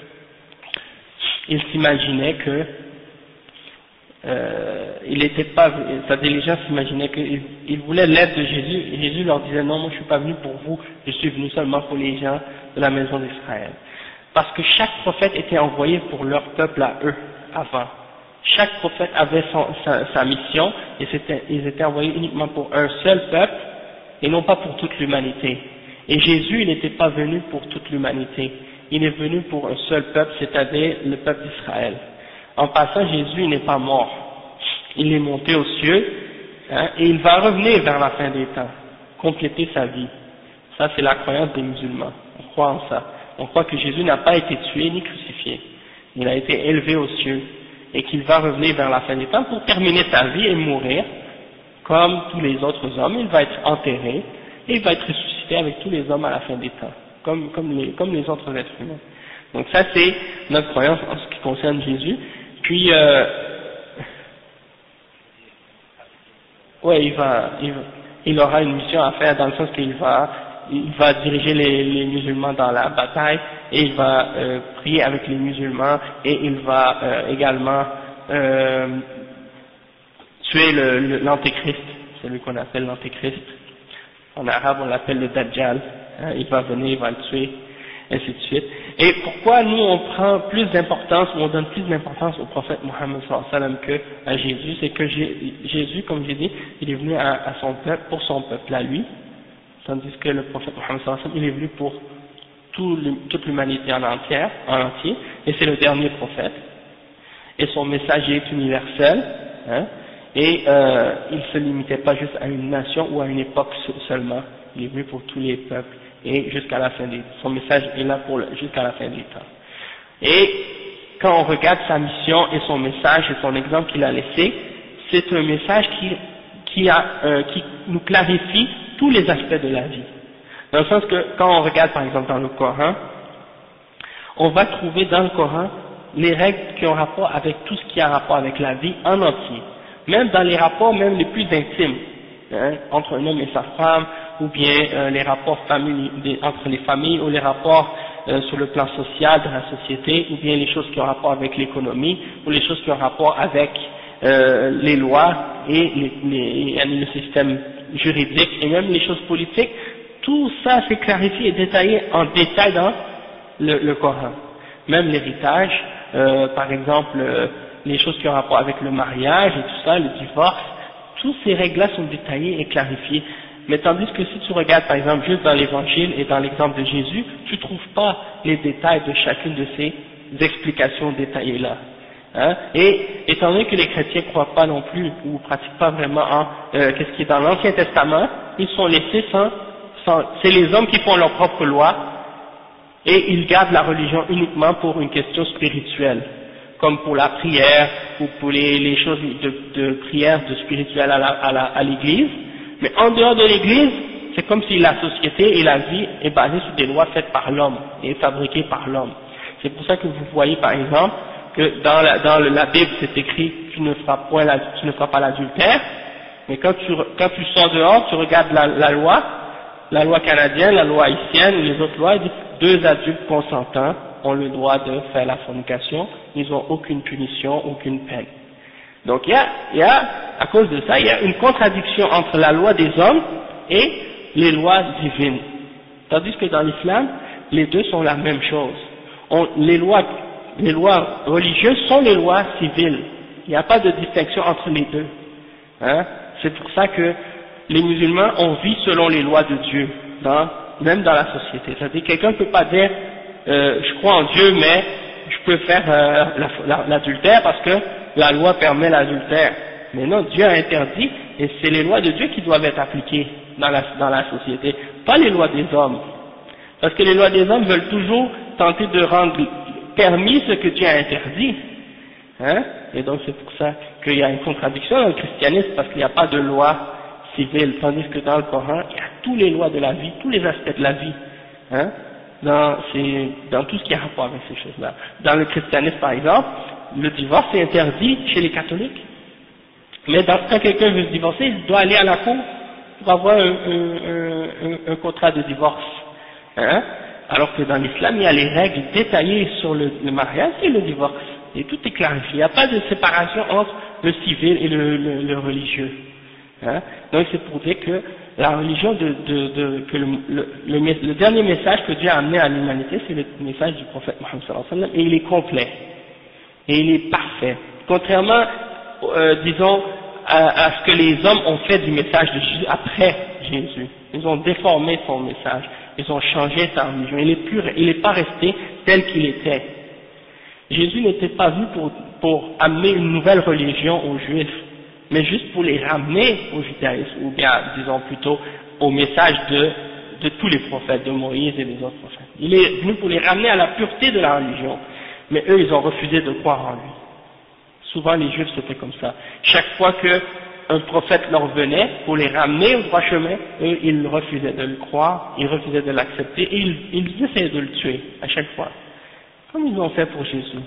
il s'imaginait que euh, il n'était pas, c'est-à-dire les gens s'imaginaient qu'ils ils voulaient l'aide de Jésus, et Jésus leur disait non, moi je suis pas venu pour vous, je suis venu seulement pour les gens de la maison d'Israël. Parce que chaque prophète était envoyé pour leur peuple à eux, avant. Chaque prophète avait son, sa, sa mission, et c'était, ils étaient envoyés uniquement pour un seul peuple, et non pas pour toute l'humanité. Et Jésus, il n'était pas venu pour toute l'humanité, il est venu pour un seul peuple, c'est-à-dire le peuple d'Israël. En passant, Jésus n'est pas mort, il est monté aux cieux, hein, et il va revenir vers la fin des temps, compléter sa vie. Ça, c'est la croyance des musulmans, on croit en ça. On croit que Jésus n'a pas été tué ni crucifié, il a été élevé aux cieux, et qu'il va revenir vers la fin des temps pour terminer sa vie et mourir, comme tous les autres hommes, il va être enterré, et il va être ressuscité avec tous les hommes à la fin des temps, comme, comme, les, comme les autres êtres humains. Donc ça, c'est notre croyance en ce qui concerne Jésus. Puis, euh, ouais, il va, il, il aura une mission à faire dans le sens qu'il va, il va diriger les, les musulmans dans la bataille, et il va euh, prier avec les musulmans, et il va euh, également euh, tuer le, le, l'antéchrist, celui qu'on appelle l'antéchrist. En arabe, on l'appelle le Dajjal. Hein, il va venir, il va le tuer, ainsi de suite. Et pourquoi nous, on prend plus d'importance, ou on donne plus d'importance au prophète Mohammed sallallahu alayhi wa sallam que à Jésus, c'est que Jésus, comme j'ai dit, il est venu à, à son peuple, pour son peuple, à lui, tandis que le prophète Mohammed sallallahu alayhi wa sallam, il est venu pour tout le, toute l'humanité en entière, en entier, et c'est le dernier prophète. Et son message est universel, hein, et euh, il ne se limitait pas juste à une nation ou à une époque seulement, il est venu pour tous les peuples, et jusqu'à la fin des temps. Son message est là pour jusqu'à la fin des temps. Et quand on regarde sa mission et son message et son exemple qu'il a laissé, c'est un message qui, qui, a, euh, qui nous clarifie tous les aspects de la vie. Dans le sens que quand on regarde par exemple dans le Coran, on va trouver dans le Coran les règles qui ont rapport avec tout ce qui a rapport avec la vie en entier. Même dans les rapports même les plus intimes, hein, entre un homme et sa femme, ou bien euh, les rapports famille, des, entre les familles, ou les rapports euh, sur le plan social de la société, ou bien les choses qui ont rapport avec l'économie, ou les choses qui ont rapport avec euh, les lois et les, les, le système juridique, et même les choses politiques. Tout ça c'est clarifié et détaillé en détail dans le, le Coran. Même l'héritage, euh, par exemple, euh, les choses qui ont rapport avec le mariage et tout ça, le divorce, toutes ces règles-là sont détaillées et clarifiées. Mais tandis que si tu regardes par exemple juste dans l'évangile et dans l'exemple de Jésus, tu ne trouves pas les détails de chacune de ces explications détaillées-là. Hein? Et étant donné que les chrétiens ne croient pas non plus ou ne pratiquent pas vraiment en euh, qu'est-ce qui est dans l'Ancien Testament, ils sont laissés sans, sans c'est les hommes qui font leur propre loi, et ils gardent la religion uniquement pour une question spirituelle, comme pour la prière ou pour les, les choses de, de prière, de spirituel à la, à la, à l'église. Mais en dehors de l'église, c'est comme si la société et la vie est basée sur des lois faites par l'homme et fabriquées par l'homme. C'est pour ça que vous voyez par exemple que dans la, dans la Bible c'est écrit tu ne feras point la, tu ne feras pas l'adultère, mais quand tu, quand tu sors dehors, tu regardes la, la loi, la loi canadienne, la loi haïtienne ou les autres lois, ils disent deux adultes consentants ont le droit de faire la fornication, ils n'ont aucune punition, aucune peine. Donc il y a, il y a, à cause de ça, il y a une contradiction entre la loi des hommes et les lois divines. Tandis que dans l'islam, les deux sont la même chose. On, les lois, les lois religieuses sont les lois civiles. Il n'y a pas de distinction entre les deux. Hein? C'est pour ça que les musulmans, on vit selon les lois de Dieu, dans, même dans la société. C'est-à-dire quelqu'un ne peut pas dire euh, je crois en Dieu, mais je peux faire euh, l'adultère parce que la loi permet l'adultère. Mais non, Dieu a interdit, et c'est les lois de Dieu qui doivent être appliquées dans la, dans la société, pas les lois des hommes. Parce que les lois des hommes veulent toujours tenter de rendre permis ce que Dieu a interdit. Hein? Et donc c'est pour ça qu'il y a une contradiction dans le christianisme, parce qu'il n'y a pas de loi civile, tandis que dans le Coran, il y a toutes les lois de la vie, tous les aspects de la vie. Hein? Dans, dans tout ce qui a rapport avec ces choses-là. Dans le christianisme, par exemple, le divorce est interdit chez les catholiques. Mais dans, quand quelqu'un veut se divorcer, il doit aller à la cour pour avoir un, un, un, un contrat de divorce. Hein? Alors que dans l'islam, il y a les règles détaillées sur le, le mariage et le divorce. Et tout est clarifié. Il n'y a pas de séparation entre le civil et le, le, le religieux. Hein? Donc c'est pour dire que la religion de, de, de que le, le, le, le dernier message que Dieu a amené à l'humanité, c'est le message du prophète Mohammed sallallahu alayhi wa sallam, et il est complet. Et il est parfait. Contrairement, euh, disons, à, à ce que les hommes ont fait du message de Jésus après Jésus. Ils ont déformé son message. Ils ont changé sa religion. Il est pur, il n'est pas resté tel qu'il était. Jésus n'était pas venu pour, pour amener une nouvelle religion aux Juifs, mais juste pour les ramener au judaïsme, ou bien, disons plutôt, au message de, de tous les prophètes, de Moïse et des autres prophètes. Il est venu pour les ramener à la pureté de la religion, mais eux, ils ont refusé de croire en lui. Souvent, les Juifs, c'était comme ça. Chaque fois qu'un prophète leur venait pour les ramener au droit chemin, eux, ils refusaient de le croire, ils refusaient de l'accepter, et ils, ils essayaient de le tuer, à chaque fois. Comme ils ont fait pour Jésus.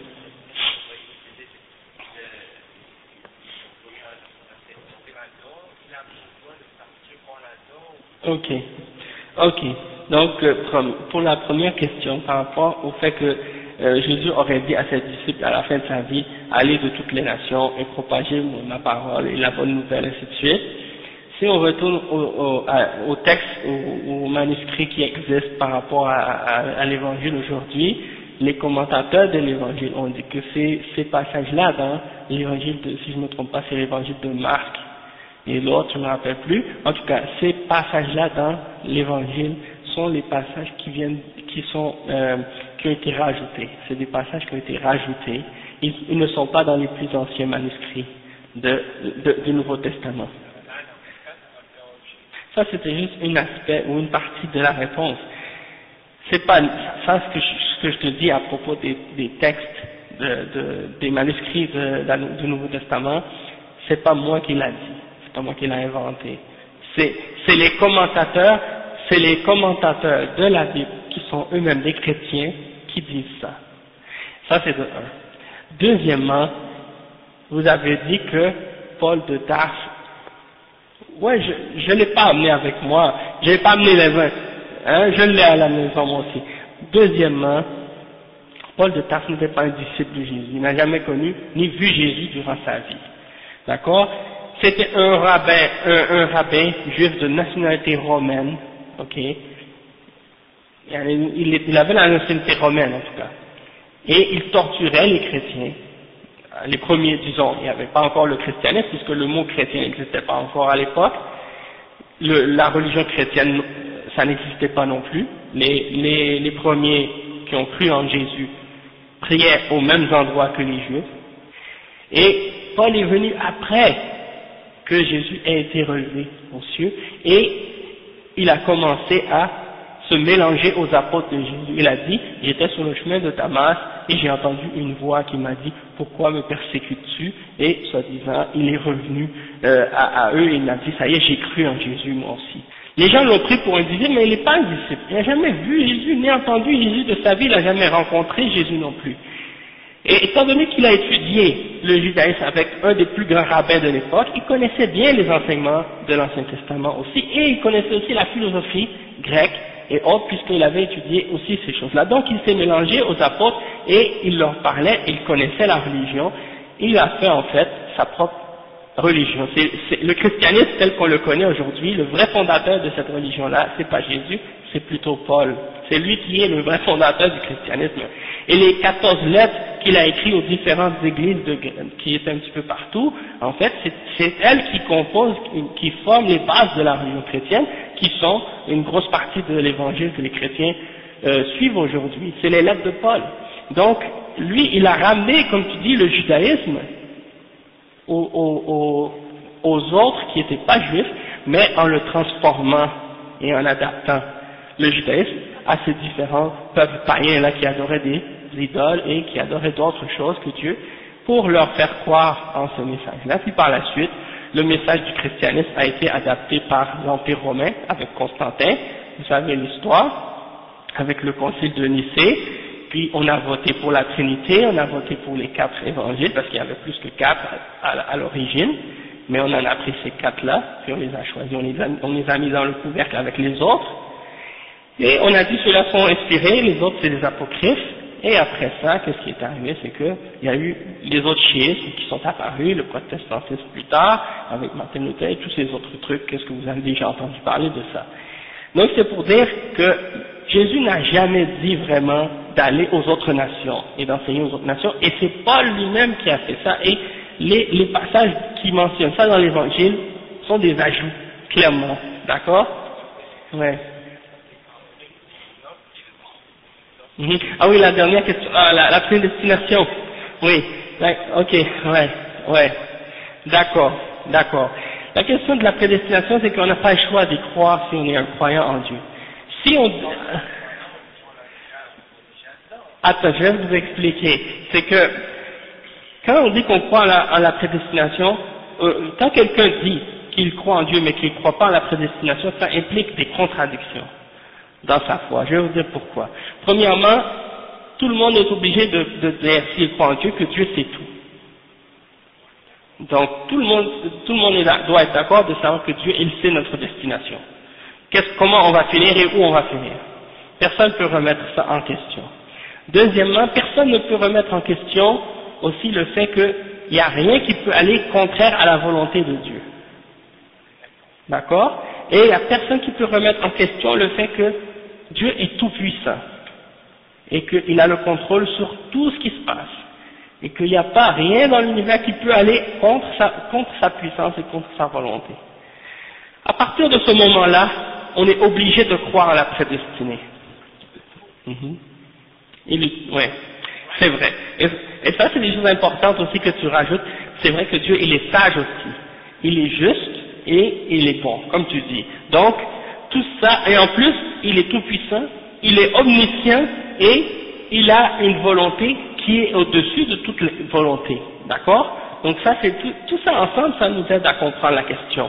Ok, ok. Donc, pour la première question, par rapport au fait que euh, Jésus aurait dit à ses disciples à la fin de sa vie, allez de toutes les nations et propager ma parole et la bonne nouvelle, ainsi de suite. Si on retourne au, au, à, au texte, au, au manuscrit qui existe par rapport à, à, à l'évangile aujourd'hui, les commentateurs de l'évangile ont dit que ces, ces passages-là dans l'évangile, de, si je ne me trompe pas, c'est l'évangile de Marc, et l'autre, je ne me rappelle plus. En tout cas, ces passages-là dans l'évangile sont les passages qui viennent, qui sont, euh, qui ont été rajoutés. C'est des passages qui ont été rajoutés. Ils, ils ne sont pas dans les plus anciens manuscrits de, de, du Nouveau Testament. Ça, c'était juste un aspect ou une partie de la réponse. C'est pas ça ce que je, ce que je te dis à propos des, des textes, de, de, des manuscrits de, de, du Nouveau Testament. C'est pas moi qui l'a dit. C'est pas moi qui l'a inventé. C'est, c'est les commentateurs, c'est les commentateurs de la Bible qui sont eux-mêmes des chrétiens qui disent ça. Ça c'est de un. Deuxièmement, vous avez dit que Paul de Tarse, ouais, je ne l'ai pas amené avec moi, je n'ai pas amené les vins, hein, je l'ai à la maison moi aussi. Deuxièmement, Paul de Tarse n'était pas un disciple de Jésus, il n'a jamais connu ni vu Jésus durant sa vie. D'accord? C'était un rabbin, un, un rabbin juif de nationalité romaine, ok? Il, il avait la nationalité romaine en tout cas. Et il torturait les chrétiens. Les premiers, disons, il n'y avait pas encore le christianisme, puisque le mot chrétien n'existait pas encore à l'époque. Le, la religion chrétienne, ça n'existait pas non plus. Les, les, les premiers qui ont cru en Jésus priaient aux mêmes endroits que les Juifs. Et Paul est venu après que Jésus ait été relevé aux cieux, et il a commencé à se mélanger aux apôtres de Jésus. Il a dit, j'étais sur le chemin de Damas et j'ai entendu une voix qui m'a dit, pourquoi me persécutes-tu? Et soi-disant, il est revenu euh, à, à eux et il m'a dit, ça y est, j'ai cru en Jésus moi aussi. Les gens l'ont pris pour un disciple, mais il n'est pas un disciple. Il n'a jamais vu Jésus, ni entendu Jésus de sa vie, il n'a jamais rencontré Jésus non plus. Et étant donné qu'il a étudié le judaïsme avec un des plus grands rabbins de l'époque, il connaissait bien les enseignements de l'Ancien Testament aussi, et il connaissait aussi la philosophie grecque et autres, puisqu'il avait étudié aussi ces choses-là. Donc il s'est mélangé aux apôtres et il leur parlait, il connaissait la religion, il a fait en fait sa propre religion. C'est, c'est, le christianisme tel qu'on le connaît aujourd'hui, le vrai fondateur de cette religion-là, c'est pas Jésus, c'est plutôt Paul. C'est lui qui est le vrai fondateur du christianisme. Et les quatorze lettres qu'il a écrites aux différentes églises de, qui étaient un petit peu partout, en fait, c'est, c'est elles qui composent, qui forment les bases de la religion chrétienne, qui sont une grosse partie de l'évangile que les chrétiens euh, suivent aujourd'hui. C'est les lettres de Paul. Donc, lui, il a ramené, comme tu dis, le judaïsme aux, aux, aux autres qui n'étaient pas juifs, mais en le transformant et en adaptant le judaïsme à ces différents peuples païens là qui adoraient des idoles et qui adoraient d'autres choses que Dieu, pour leur faire croire en ce message-là. Puis par la suite, le message du christianisme a été adapté par l'Empire romain avec Constantin, vous savez l'histoire, avec le concile de Nicée, puis on a voté pour la Trinité, on a voté pour les quatre évangiles, parce qu'il y avait plus que quatre à, à, à l'origine, mais on en a pris ces quatre-là, puis on les a choisis, on les a, on les a mis dans le couvercle avec les autres, et on a dit ceux-là sont inspirés, les autres c'est des apocryphes, et après ça, qu'est-ce qui est arrivé, c'est que il y a eu les autres chiismes qui sont apparus, le protestantisme plus tard, avec Martin Luther et tous ces autres trucs, qu'est-ce que vous avez déjà entendu parler de ça. Donc c'est pour dire que Jésus n'a jamais dit vraiment d'aller aux autres nations et d'enseigner aux autres nations, et c'est Paul lui-même qui a fait ça, et les, les passages qui mentionnent ça dans l'évangile sont des ajouts, clairement, d'accord? Ouais. Mm-hmm. Ah oui, la dernière question, ah, la, la prédestination. Oui, ok, ouais, ouais, d'accord, d'accord. La question de la prédestination, c'est qu'on n'a pas le choix d'y croire si on est un croyant en Dieu. Si on... Attends, je vais vous expliquer. C'est que, quand on dit qu'on croit en la, en la prédestination, euh, quand quelqu'un dit qu'il croit en Dieu mais qu'il ne croit pas en la prédestination, ça implique des contradictions dans sa foi. Je vais vous dire pourquoi. Premièrement, tout le monde est obligé de, de dire, s'il croit en Dieu, que Dieu sait tout. Donc, tout le monde, tout le monde est là, doit être d'accord de savoir que Dieu, il sait notre destination. Qu'est-ce, comment on va finir et où on va finir. Personne ne peut remettre ça en question. Deuxièmement, personne ne peut remettre en question aussi le fait qu'il n'y a rien qui peut aller contraire à la volonté de Dieu. D'accord? Et il n'y a personne qui peut remettre en question le fait que Dieu est tout puissant et qu'il a le contrôle sur tout ce qui se passe et qu'il n'y a pas rien dans l'univers qui peut aller contre sa, contre sa puissance et contre sa volonté. À partir de ce moment-là, on est obligé de croire à la prédestinée. Mm-hmm. Il, ouais, c'est vrai. Et, et ça, c'est des choses importantes aussi que tu rajoutes. C'est vrai que Dieu, il est sage aussi. Il est juste et il est bon, comme tu dis. Donc, tout ça, et en plus, il est tout puissant, il est omniscient et il a une volonté qui est au-dessus de toute volonté. D'accord? Donc ça, c'est tout, tout ça ensemble, ça nous aide à comprendre la question.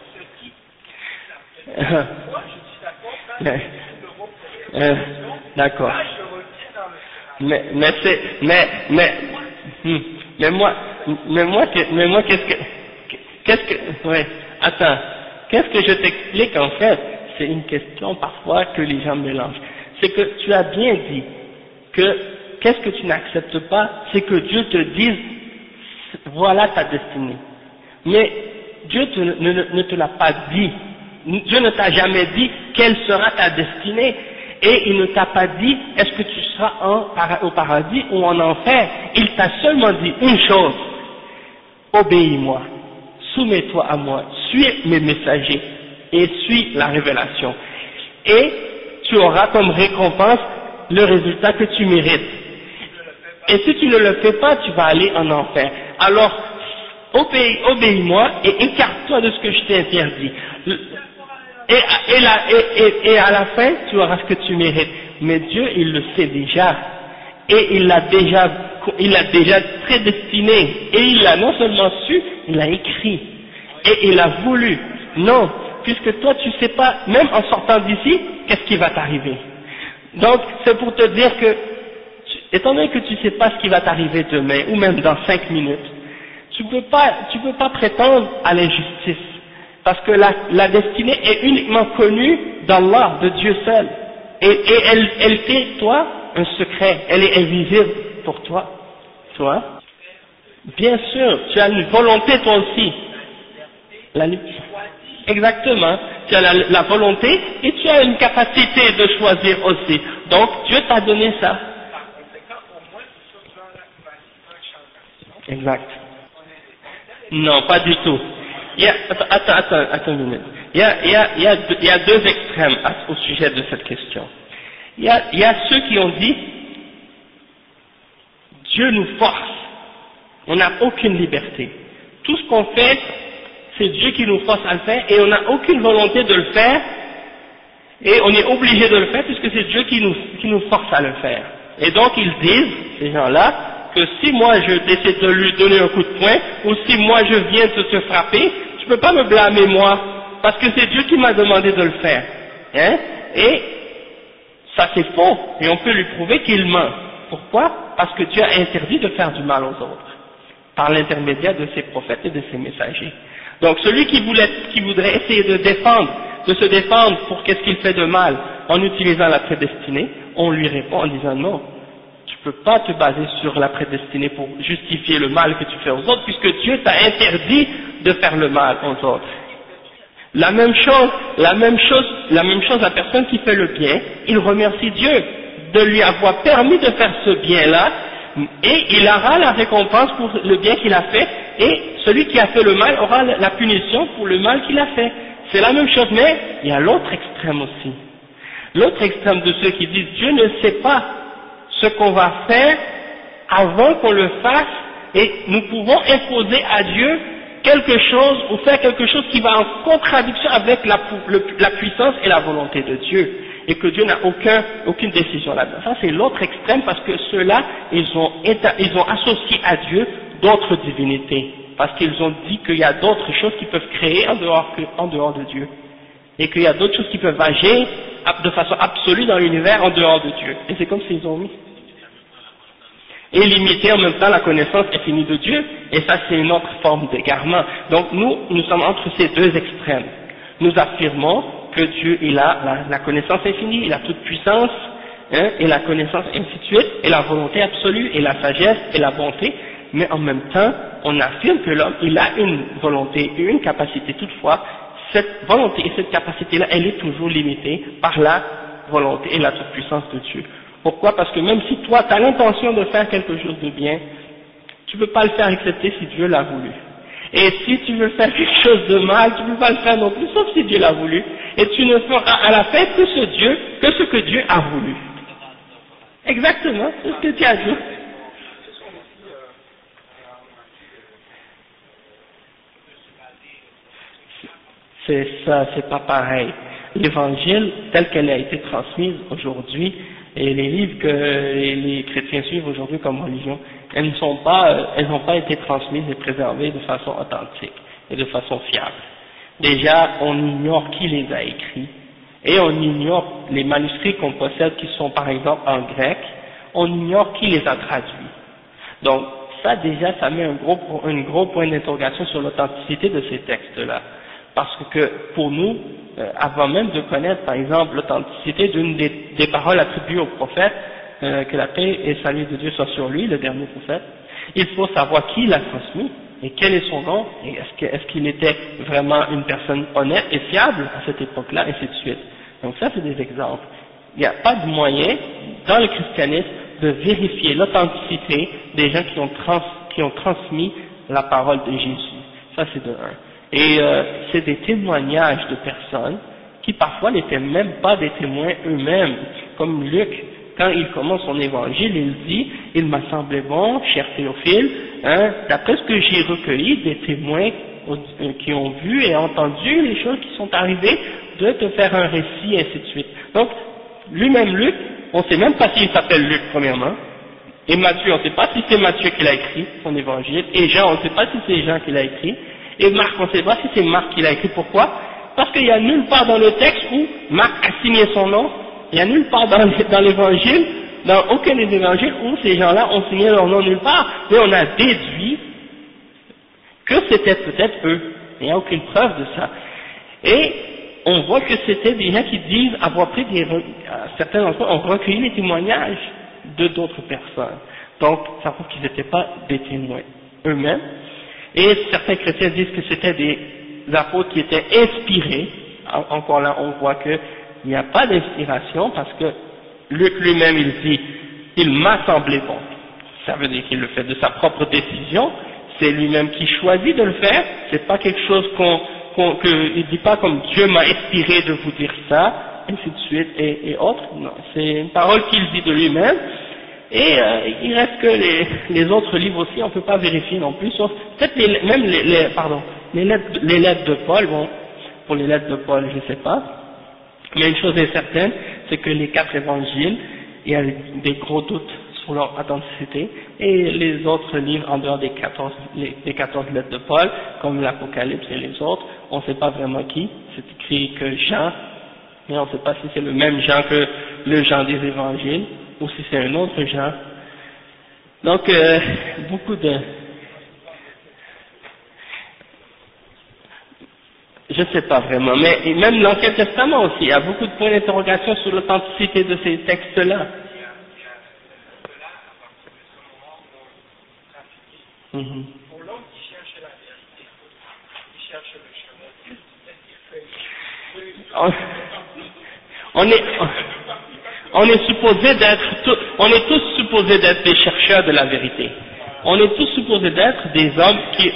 euh, D'accord. Mais, mais c'est, mais, mais, hmm, mais moi, mais moi, mais moi, qu'est-ce que, qu'est-ce que, ouais, attends, qu'est-ce que je t'explique en fait? C'est une question parfois que les gens mélangent. C'est que tu as bien dit que, qu'est-ce que tu n'acceptes pas? C'est que Dieu te dise, voilà ta destinée. Mais Dieu te, ne, ne te l'a pas dit. Dieu ne t'a jamais dit quelle sera ta destinée. Et il ne t'a pas dit, est-ce que tu seras en, au paradis ou en enfer? Il t'a seulement dit une chose, obéis-moi, soumets-toi à moi, suis mes messagers et suis la révélation. Et tu auras comme récompense le résultat que tu mérites. Et si tu ne le fais pas, tu vas aller en enfer. Alors, obéis, obéis-moi et écarte-toi de ce que je t'ai interdit. et, et, la, et, et, et à la fin, tu auras ce que tu mérites. Mais Dieu, il le sait déjà. Et il l'a déjà, il l'a déjà prédestiné. Et il l'a non seulement su, il l'a écrit. Et il a voulu. Non, puisque toi, tu sais pas, même en sortant d'ici, qu'est-ce qui va t'arriver. Donc, c'est pour te dire que, étant donné que tu sais pas ce qui va t'arriver demain, ou même dans cinq minutes, tu peux pas, tu peux pas prétendre à l'injustice. Parce que la, la destinée est uniquement connue d'Allah, de Dieu seul. Et, et elle, elle fait, toi, un secret. Elle est invisible pour toi. Tu vois? Bien sûr, tu as une volonté toi aussi. La, exactement. Tu as la, la volonté et tu as une capacité de choisir aussi. Donc, Dieu t'a donné ça. Exact. Non, pas du tout. Il y a, attends, attends, attends, attends une minute. Il y a, il y a, il y a, deux, il y a deux extrêmes au sujet de cette question. Il y a, il y a ceux qui ont dit, Dieu nous force. On n'a aucune liberté. Tout ce qu'on fait, c'est Dieu qui nous force à le faire et on n'a aucune volonté de le faire et on est obligé de le faire puisque c'est Dieu qui nous, qui nous force à le faire. Et donc ils disent, ces gens-là, que si moi je décide de lui donner un coup de poing ou si moi je viens de te frapper, tu peux pas me blâmer moi parce que c'est Dieu qui m'a demandé de le faire. Hein? Et ça c'est faux et on peut lui prouver qu'il ment. Pourquoi? Parce que Dieu a interdit de faire du mal aux autres par l'intermédiaire de ses prophètes et de ses messagers. Donc celui qui, voulait, qui voudrait essayer de défendre, de se défendre pour qu'est-ce qu'il fait de mal en utilisant la prédestinée, on lui répond en disant non, tu peux pas te baser sur la prédestinée pour justifier le mal que tu fais aux autres puisque Dieu t'a interdit de faire le mal aux autres. La même chose, la même chose, la même chose, la personne qui fait le bien, il remercie Dieu de lui avoir permis de faire ce bien-là et il aura la récompense pour le bien qu'il a fait et celui qui a fait le mal aura la punition pour le mal qu'il a fait. C'est la même chose, mais il y a l'autre extrême aussi. L'autre extrême de ceux qui disent Dieu ne sait pas ce qu'on va faire avant qu'on le fasse et nous pouvons imposer à Dieu quelque chose ou faire quelque chose qui va en contradiction avec la, le, la puissance et la volonté de Dieu et que Dieu n'a aucun, aucune décision là-dedans. Ça c'est l'autre extrême parce que ceux-là ils ont, ils ont associé à Dieu d'autres divinités parce qu'ils ont dit qu'il y a d'autres choses qui peuvent créer en dehors, que, en dehors de Dieu et qu'il y a d'autres choses qui peuvent agir de façon absolue dans l'univers en dehors de Dieu. Et c'est comme s'ils ont mis et limiter en même temps la connaissance infinie de Dieu, et ça c'est une autre forme d'égarement. Donc nous, nous sommes entre ces deux extrêmes. Nous affirmons que Dieu, il a la, la connaissance infinie, il a toute puissance, hein, et la connaissance ainsi de suite, et la volonté absolue, et la sagesse, et la bonté, mais en même temps, on affirme que l'homme, il a une volonté et une capacité. Toutefois, cette volonté et cette capacité-là, elle est toujours limitée par la volonté et la toute puissance de Dieu. Pourquoi? Parce que même si toi, tu as l'intention de faire quelque chose de bien, tu ne peux pas le faire excepté si Dieu l'a voulu. Et si tu veux faire quelque chose de mal, tu ne peux pas le faire non plus, sauf si Dieu l'a voulu. Et tu ne feras à la fin que ce Dieu, que ce que Dieu a voulu. Exactement, c'est ce que tu as dit. C'est ça, c'est pas pareil. L'évangile, tel qu'elle a été transmise aujourd'hui, et les livres que les chrétiens suivent aujourd'hui comme religion, elles ne sont pas, elles n'ont pas été transmises et préservées de façon authentique et de façon fiable. Déjà, on ignore qui les a écrits, et on ignore les manuscrits qu'on possède qui sont par exemple en grec, on ignore qui les a traduits. Donc, ça déjà, ça met un gros, un gros point d'interrogation sur l'authenticité de ces textes-là. Parce que pour nous, euh, avant même de connaître par exemple l'authenticité d'une des, des paroles attribuées au prophète, euh, que la paix et le salut de Dieu soit sur lui, le dernier prophète, il faut savoir qui l'a transmis et quel est son nom, et est-ce que, est-ce qu'il était vraiment une personne honnête et fiable à cette époque-là, et ainsi de suite. Donc ça c'est des exemples. Il n'y a pas de moyen dans le christianisme de vérifier l'authenticité des gens qui ont, trans, qui ont transmis la parole de Jésus. Ça c'est de un. Et euh, c'est des témoignages de personnes qui parfois n'étaient même pas des témoins eux-mêmes, comme Luc, quand il commence son évangile, il dit « Il m'a semblé bon, cher Théophile, hein, d'après ce que j'ai recueilli, des témoins qui ont vu et entendu les choses qui sont arrivées, de te faire un récit, et ainsi de suite. Donc, lui-même Luc, on ne sait même pas s'il s'appelle Luc premièrement, et Matthieu, on ne sait pas si c'est Matthieu qui l'a écrit, son évangile, et Jean, on ne sait pas si c'est Jean qui l'a écrit, et Marc, on ne sait pas si c'est Marc qui l'a écrit. Pourquoi? Parce qu'il n'y a nulle part dans le texte où Marc a signé son nom, il n'y a nulle part dans l'évangile, dans aucun des évangiles où ces gens-là ont signé leur nom nulle part, mais on a déduit que c'était peut-être eux. Il n'y a aucune preuve de ça. Et on voit que c'était des gens qui disent avoir pris des, certains d'entre eux ont recueilli les témoignages de d'autres personnes. Donc, ça prouve qu'ils n'étaient pas des témoins eux-mêmes. Et certains chrétiens disent que c'était des apôtres qui étaient inspirés. Encore là, on voit qu'il n'y a pas d'inspiration parce que Luc lui-même, il dit, il m'a semblé bon. Ça veut dire qu'il le fait de sa propre décision. C'est lui-même qui choisit de le faire. C'est pas quelque chose qu'on, qu'on que, il dit pas comme Dieu m'a inspiré de vous dire ça, ainsi de suite et, et autres. Non, c'est une parole qu'il dit de lui-même. Et euh, il reste que les, les autres livres aussi, on peut pas vérifier non plus, sauf peut-être les, même les, les, pardon, les lettres, les lettres de Paul. Bon, pour les lettres de Paul, je sais pas. Mais une chose est certaine, c'est que les quatre évangiles, il y a des gros doutes sur leur authenticité, et les autres livres en dehors des quatorze, les, les quatorze lettres de Paul, comme l'Apocalypse et les autres, on ne sait pas vraiment qui, c'est écrit que Jean, mais on ne sait pas si c'est le même Jean que le Jean des évangiles, ou si c'est un autre Jean. Donc, euh, beaucoup de... Je ne sais pas vraiment, mais même l'Ancien Testament aussi, il y a beaucoup de points d'interrogation sur l'authenticité de ces textes-là. Mm-hmm. Pour l'homme qui cherche la vérité, qui cherche le chemin, on, on est, on est supposé d'être, on est tous supposés d'être des chercheurs de la vérité. On est tous supposés d'être des hommes qui,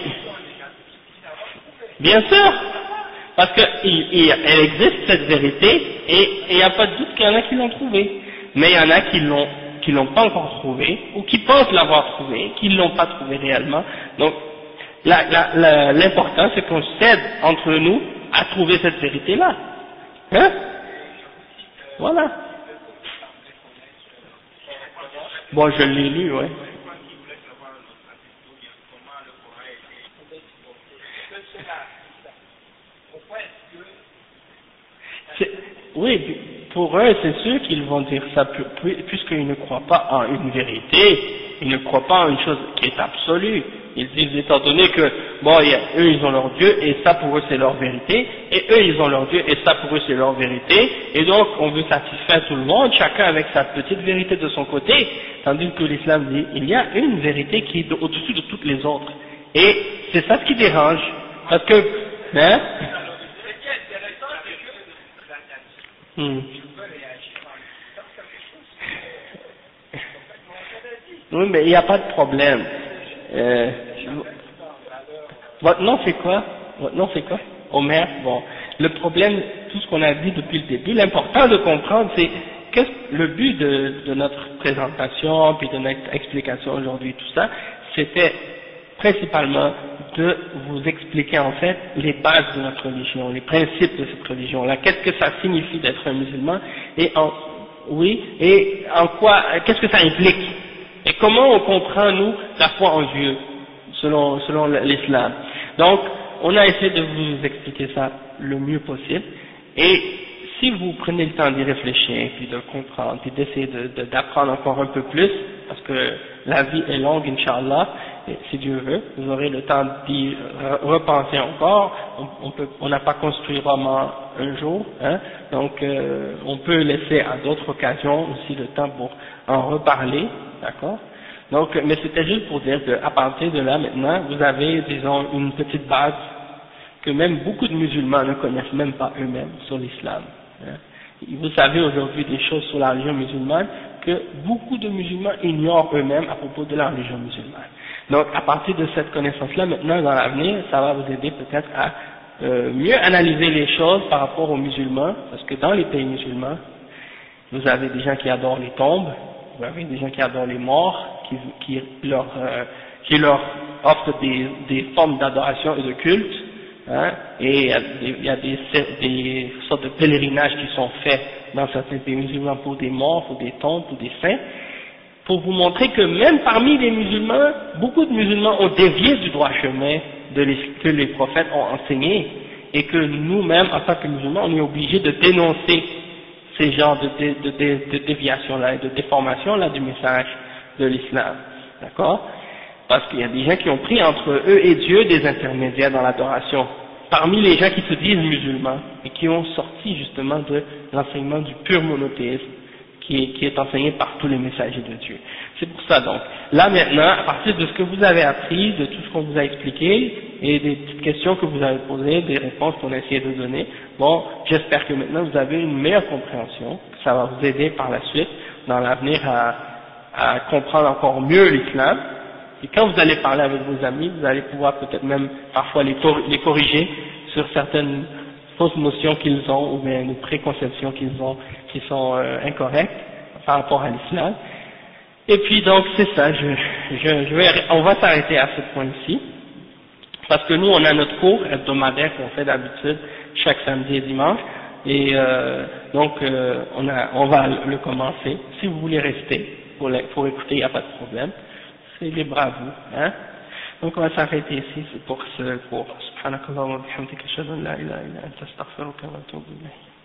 bien sûr, parce qu'elle existe cette vérité et il n'y a pas de doute qu'il y en a qui l'ont trouvée, mais il y en a qui l'ont qui l'ont pas encore trouvé, ou qui pensent l'avoir trouvé, qui ne l'ont pas trouvé réellement. Donc, l'important, c'est qu'on s'aide entre nous à trouver cette vérité-là. Hein? Voilà. Bon, je l'ai lu, ouais. Oui, pour eux, c'est sûr qu'ils vont dire ça, puisqu'ils ne croient pas en une vérité, ils ne croient pas en une chose qui est absolue. Ils disent, étant donné que, bon, y a, eux, ils ont leur Dieu, et ça pour eux, c'est leur vérité, et eux, ils ont leur Dieu, et ça pour eux, c'est leur vérité, et donc, on veut satisfaire tout le monde, chacun avec sa petite vérité de son côté, tandis que l'islam dit, il y a une vérité qui est au-dessus de toutes les autres. Et c'est ça ce qui dérange, parce que, hein? Hmm. Oui, mais il n'y a pas de problème. Euh, votre nom c'est quoi? Votre nom c'est quoi? Omer. Bon, le problème, tout ce qu'on a dit depuis le début, l'important de comprendre, c'est que le but de, de notre présentation, puis de notre explication aujourd'hui, tout ça, c'était principalement de vous expliquer en fait les bases de notre religion, les principes de cette religion-là, qu'est-ce que ça signifie d'être un musulman, et en, oui, et en quoi, qu'est-ce que ça implique, et comment on comprend, nous, la foi en Dieu, selon, selon l'islam. Donc, on a essayé de vous expliquer ça le mieux possible, et si vous prenez le temps d'y réfléchir, puis de comprendre, puis d'essayer de, de, d'apprendre encore un peu plus, parce que la vie est longue, Inch'Allah, et si Dieu veut, vous aurez le temps d'y repenser encore, on, on peut, on n'a pas construit Roma un jour, hein, donc euh, on peut laisser à d'autres occasions aussi le temps pour en reparler, d'accord? Donc, mais c'était juste pour dire qu'à partir de là, maintenant, vous avez, disons, une petite base que même beaucoup de musulmans ne connaissent même pas eux-mêmes sur l'islam. Hein. Vous savez aujourd'hui des choses sur la religion musulmane que beaucoup de musulmans ignorent eux-mêmes à propos de la religion musulmane. Donc, à partir de cette connaissance-là, maintenant, dans l'avenir, ça va vous aider peut-être à euh, mieux analyser les choses par rapport aux musulmans, parce que dans les pays musulmans, vous avez des gens qui adorent les tombes, vous avez des gens qui adorent les morts, qui, qui, leur, euh, qui leur offrent des, des formes d'adoration et de culte, hein, et il y a, des, il y a des, des sortes de pèlerinages qui sont faits dans certains pays musulmans pour des morts, pour des tombes, pour des saints, pour vous montrer que même parmi les musulmans, beaucoup de musulmans ont dévié du droit chemin de les, que les prophètes ont enseigné, et que nous-mêmes, en tant que musulmans, on est obligés de dénoncer ces genres de, de, de, de, de déviation-là et de déformation-là du message de l'islam. D'accord? Parce qu'il y a des gens qui ont pris entre eux et Dieu des intermédiaires dans l'adoration. Parmi les gens qui se disent musulmans et qui ont sorti justement de l'enseignement du pur monothéisme qui est, qui est enseigné par tous les messagers de Dieu. C'est pour ça donc. Là maintenant, à partir de ce que vous avez appris, de tout ce qu'on vous a expliqué et des petites questions que vous avez posées, des réponses qu'on a essayé de donner, bon, j'espère que maintenant vous avez une meilleure compréhension, que ça va vous aider par la suite, dans l'avenir, à, à comprendre encore mieux l'islam. Et quand vous allez parler avec vos amis, vous allez pouvoir peut-être même parfois les, cor les corriger sur certaines fausses notions qu'ils ont ou bien des préconceptions qu'ils ont qui sont euh, incorrectes par rapport à l'islam. Et puis donc c'est ça, je, je, je vais, on va s'arrêter à ce point-ci, parce que nous on a notre cours hebdomadaire qu'on fait d'habitude chaque samedi et dimanche, et euh, donc euh, on, a, on va le commencer. Si vous voulez rester pour, les, pour écouter, il n'y a pas de problème. C'est libre à vous, hein. Donc on va s'arrêter ici pour ce cours. Subhanakallah wa bihamdika ashhadu an la ilaha illa anta astaghfiruka wa atubu ilayk.